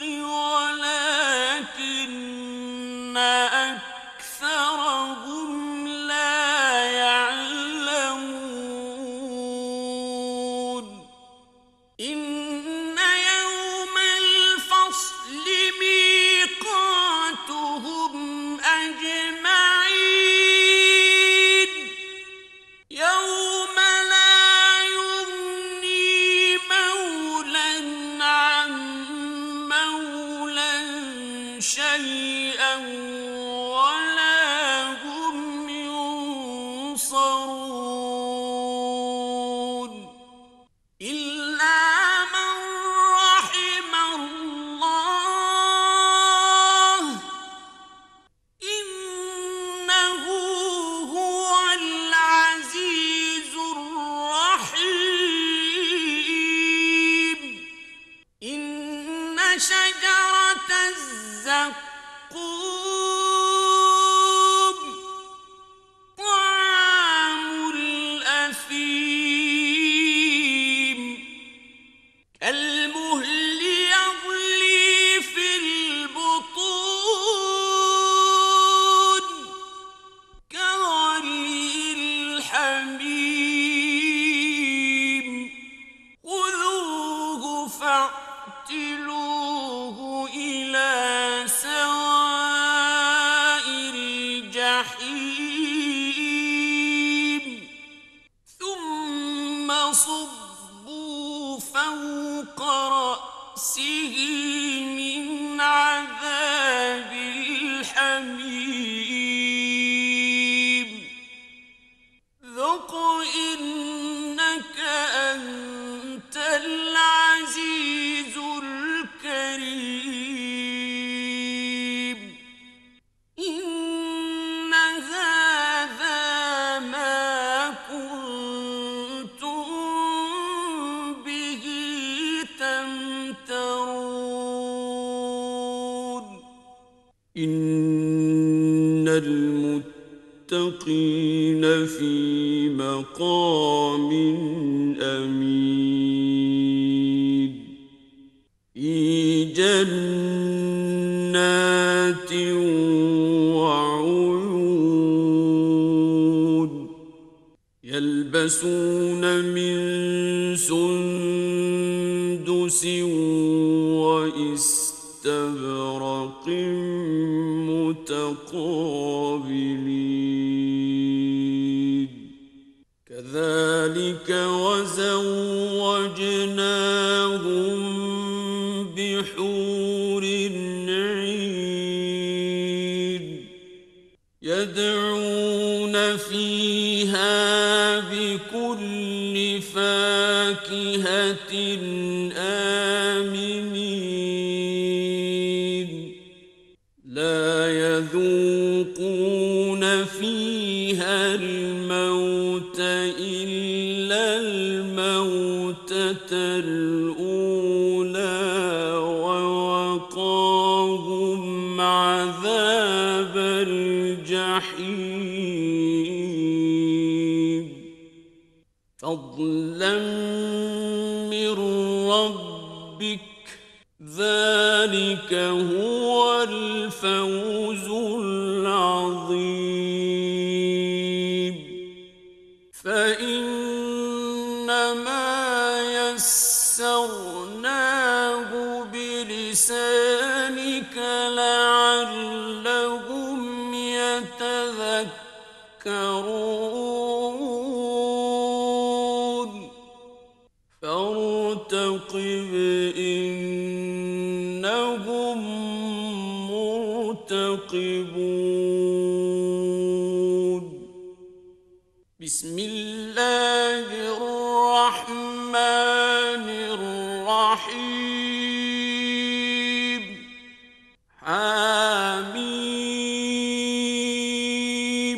ولكن أكثرهم لا يعلمون إن يوم الفصل ميقاتهم أجمعين يوم لا يغني مولى عن مولى شيئا ولا هم ينصرون إلا من رحم الله إنه هو العزيز الرحيم إن شجرة الزقوم طعام الأثيم كالمهل يغلي في البطون كغلي الحميم خذوه فاعتلوه إلى سواء الجحيم ثم صبوا فوق رأسه من عذاب الحميم ذق إنك أنت العزيز الكريم إن هذا ما كنتم به تمترون إن المتقين في مقام أمين في جنات وعيون يلبسون من سندس وإستبرق متقابلين كذلك وزوجناهم بحور عين يدعون فيها بكل فاكهة آمنين لا يذوقون فيها الموت إلا الموتة الأولى ووقاهم عذاب الجحيم فضلا من ربك ذلك هو الفوز العظيم فإنما يسرناه بلسانك لعلهم يتذكرون بسم الله الرحمن الرحيم. حميم.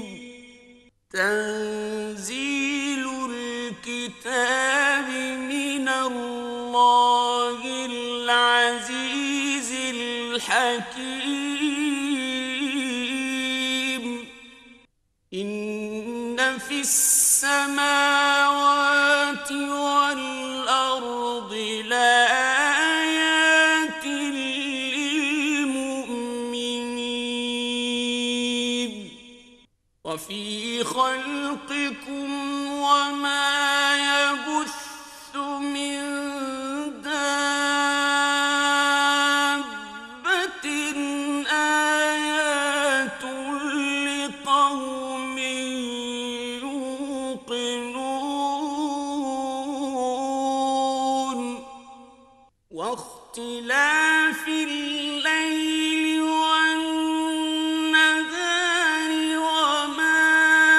تنزيل الكتاب من الله العزيز الحكيم. إن في السماوات والأرض لآيات للمؤمنين. وفي خلقكم وما يبث من دابة آيات لقوم يوقنون. واختلاف الليل والنهار وما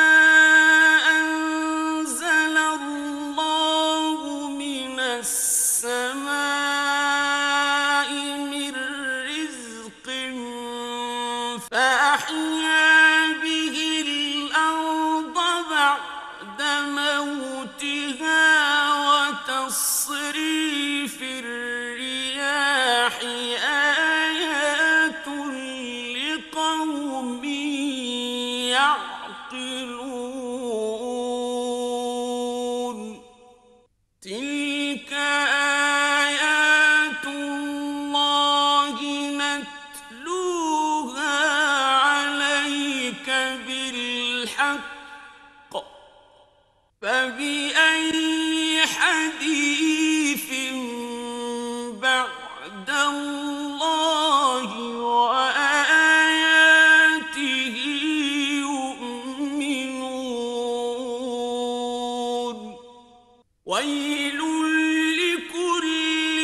أنزل الله من السماء من رزق فأحيا به الأرض بعد موتها وتصريف الرياح آيات لقوم يعقلون. تلك آيات الله نتلوها عليك بالحق، فبأي حديث بعد الله وآياته يؤمنون. ويل لكل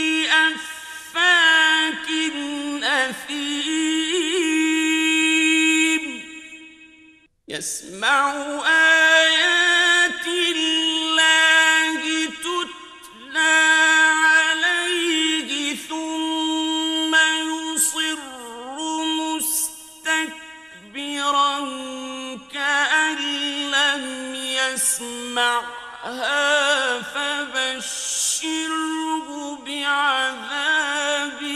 أفاك أثيم يسمع آيات الله تتلى عليه ثم يصر مستكبرا كأن لم يسمعها فبشره بعذاب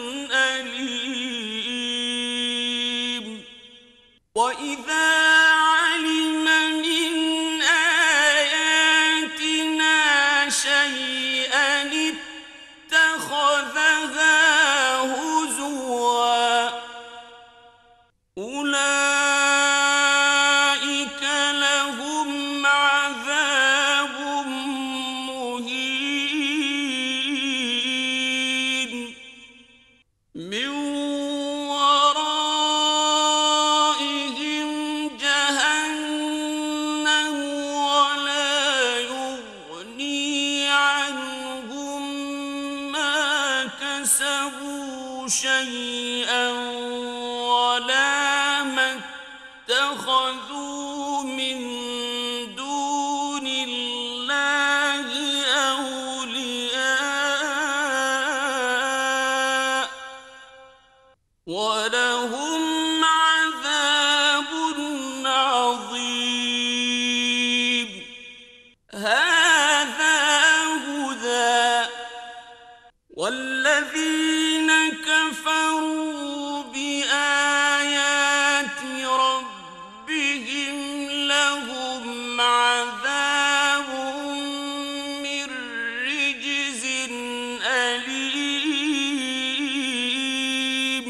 أليم. وإذا علم من آياتنا شيئا اتخذها هزوا. أولئك لهم عذاب مهين من ورائهم جهنم ولا يغني عنهم ما كسبوا شيئا ولا ما اتخذوا من دون الله أولياء ولهم عذاب عظيم. هذا هدى والذين كفروا بآيات ربهم لهم عذاب من رجز أليم.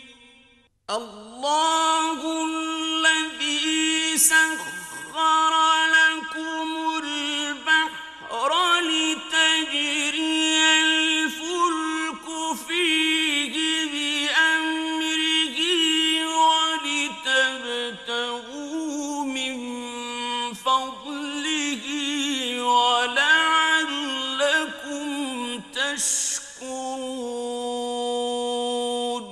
الله الذي سخر لكم البحر لتجري الفلك فيه بأمره ولتبتغوا من فضله ولعلكم تشكرون.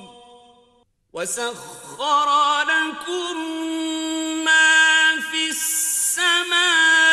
وسخر لكم ما في السماء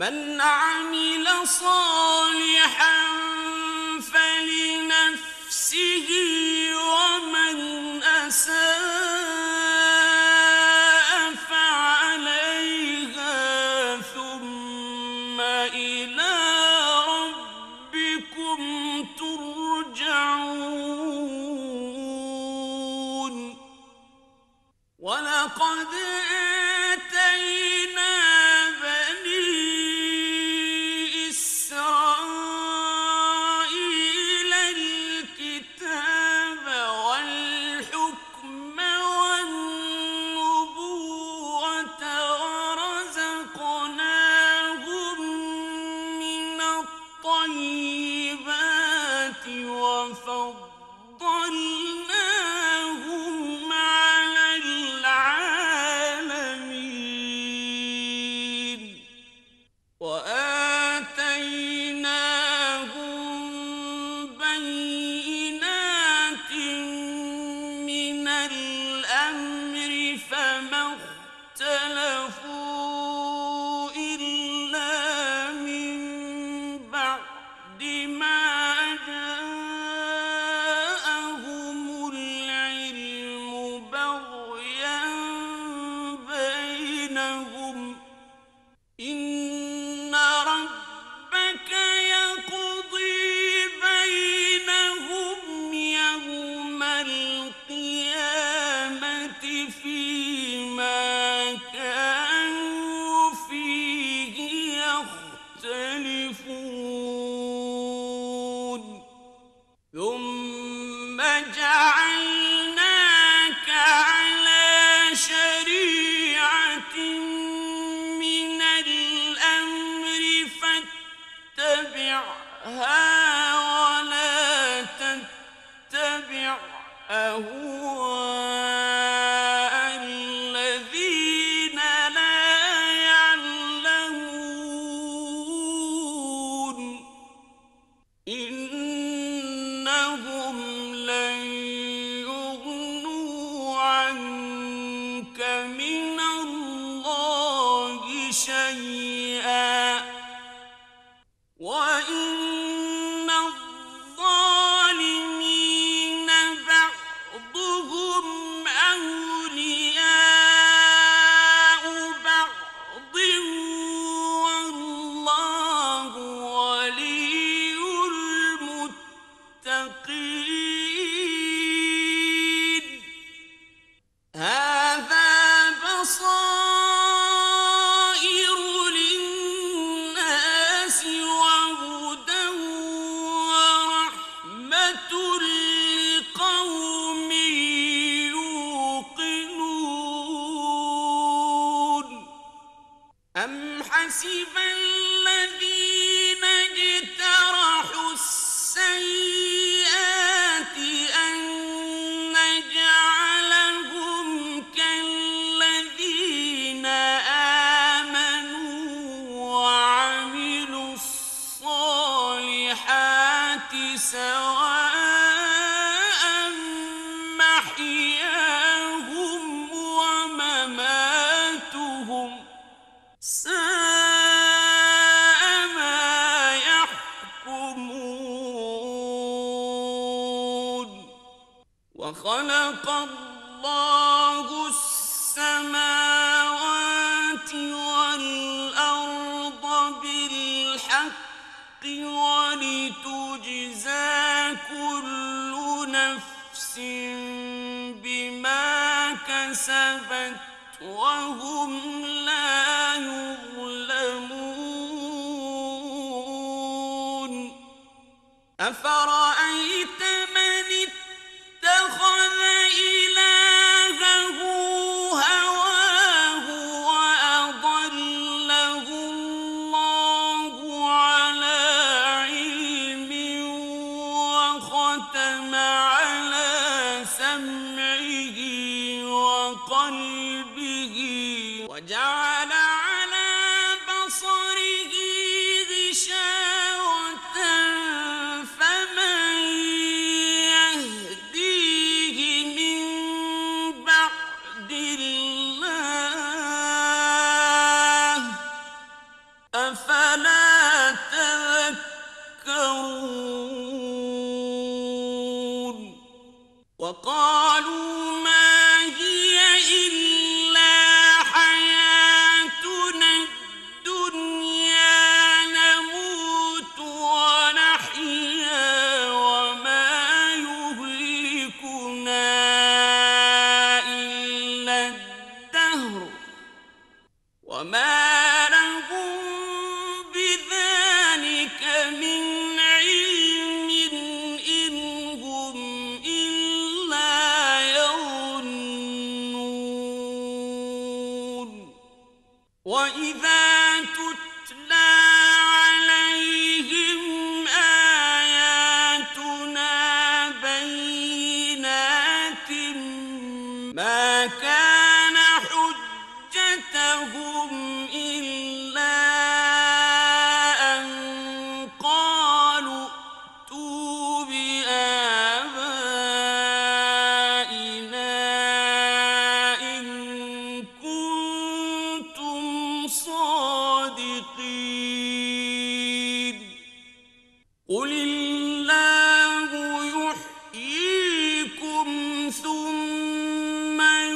من عمل صالحا فلنفسه ومن أساء فعليها ثم إلى ربكم ترجعون ولقد آتينا بني إسرائيل الكتاب والحكم والنبوة ورزقناهم من الطيبات وفضلناهم على العالمين وآتيناهم بينات من الأمر فما اختلفوا إلا من بعد ما جاءهم العلم بغيا بينهم إن ربك يقضي بينهم يوم القيامة فيما كانوا فيه يختلفون ثم جعلناك على شريعة من الأمر فاتبعها ولا تتبع أهواء الذين لا يعلمون إنهم لن يغنوا عنك من الله شيئا وإن الظالمين بعضهم أولياء بعض والله ولي المتقين هذا بصائر للناس وهدى ورحمة لقوم يوقنون أم حسب الذين اجترحوا السيئات أن نجعلهم كالذين آمنوا وعملوا الصالحات سواء محياهم ومماتهم ساء ما يحكمون وخلق الله السماوات والأرض بالحق ولتجزى كل نفس بما كسبت وهم لا يظلمون أفرأيت من اتخذ إلهه هواه وأضله الله على علم وختم على سمعه وقلبه وجعل على بصره غشاوة فمن يهديه من بعد الله أفلا وقالوا ما هي إلا حياتنا الدنيا نموت ونحيا وما يهلكنا إلا الدهر وما لهم بذلك من علم إن هم إلا يظنون وإذا تتلى عليهم آياتنا بينات ما كان حجتهم إلا أن قالوا ائتوا بآبائنا إن كنتم صادقين قل الله يحييكم ثم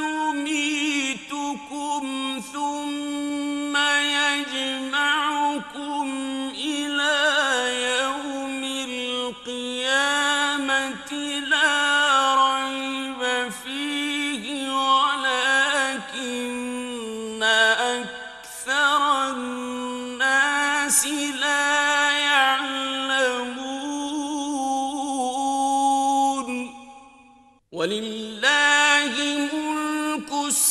يميتكم ثم يجمعكم إلى يوم القيامة لا ريب فيه ولكن أكثر الناس لا يعلمون ولله ملك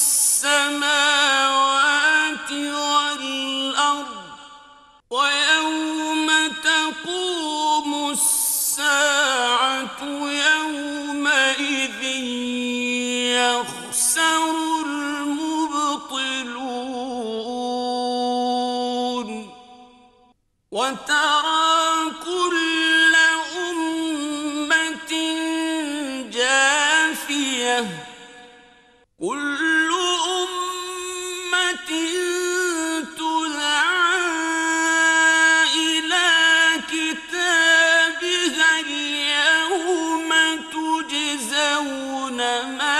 السماوات والأرض ويوم تقوم الساعة يومئذ يخسر المبطلون وترى كل أمة جاثية كل أمة تدعى إلى كتابها اليوم تجزون ما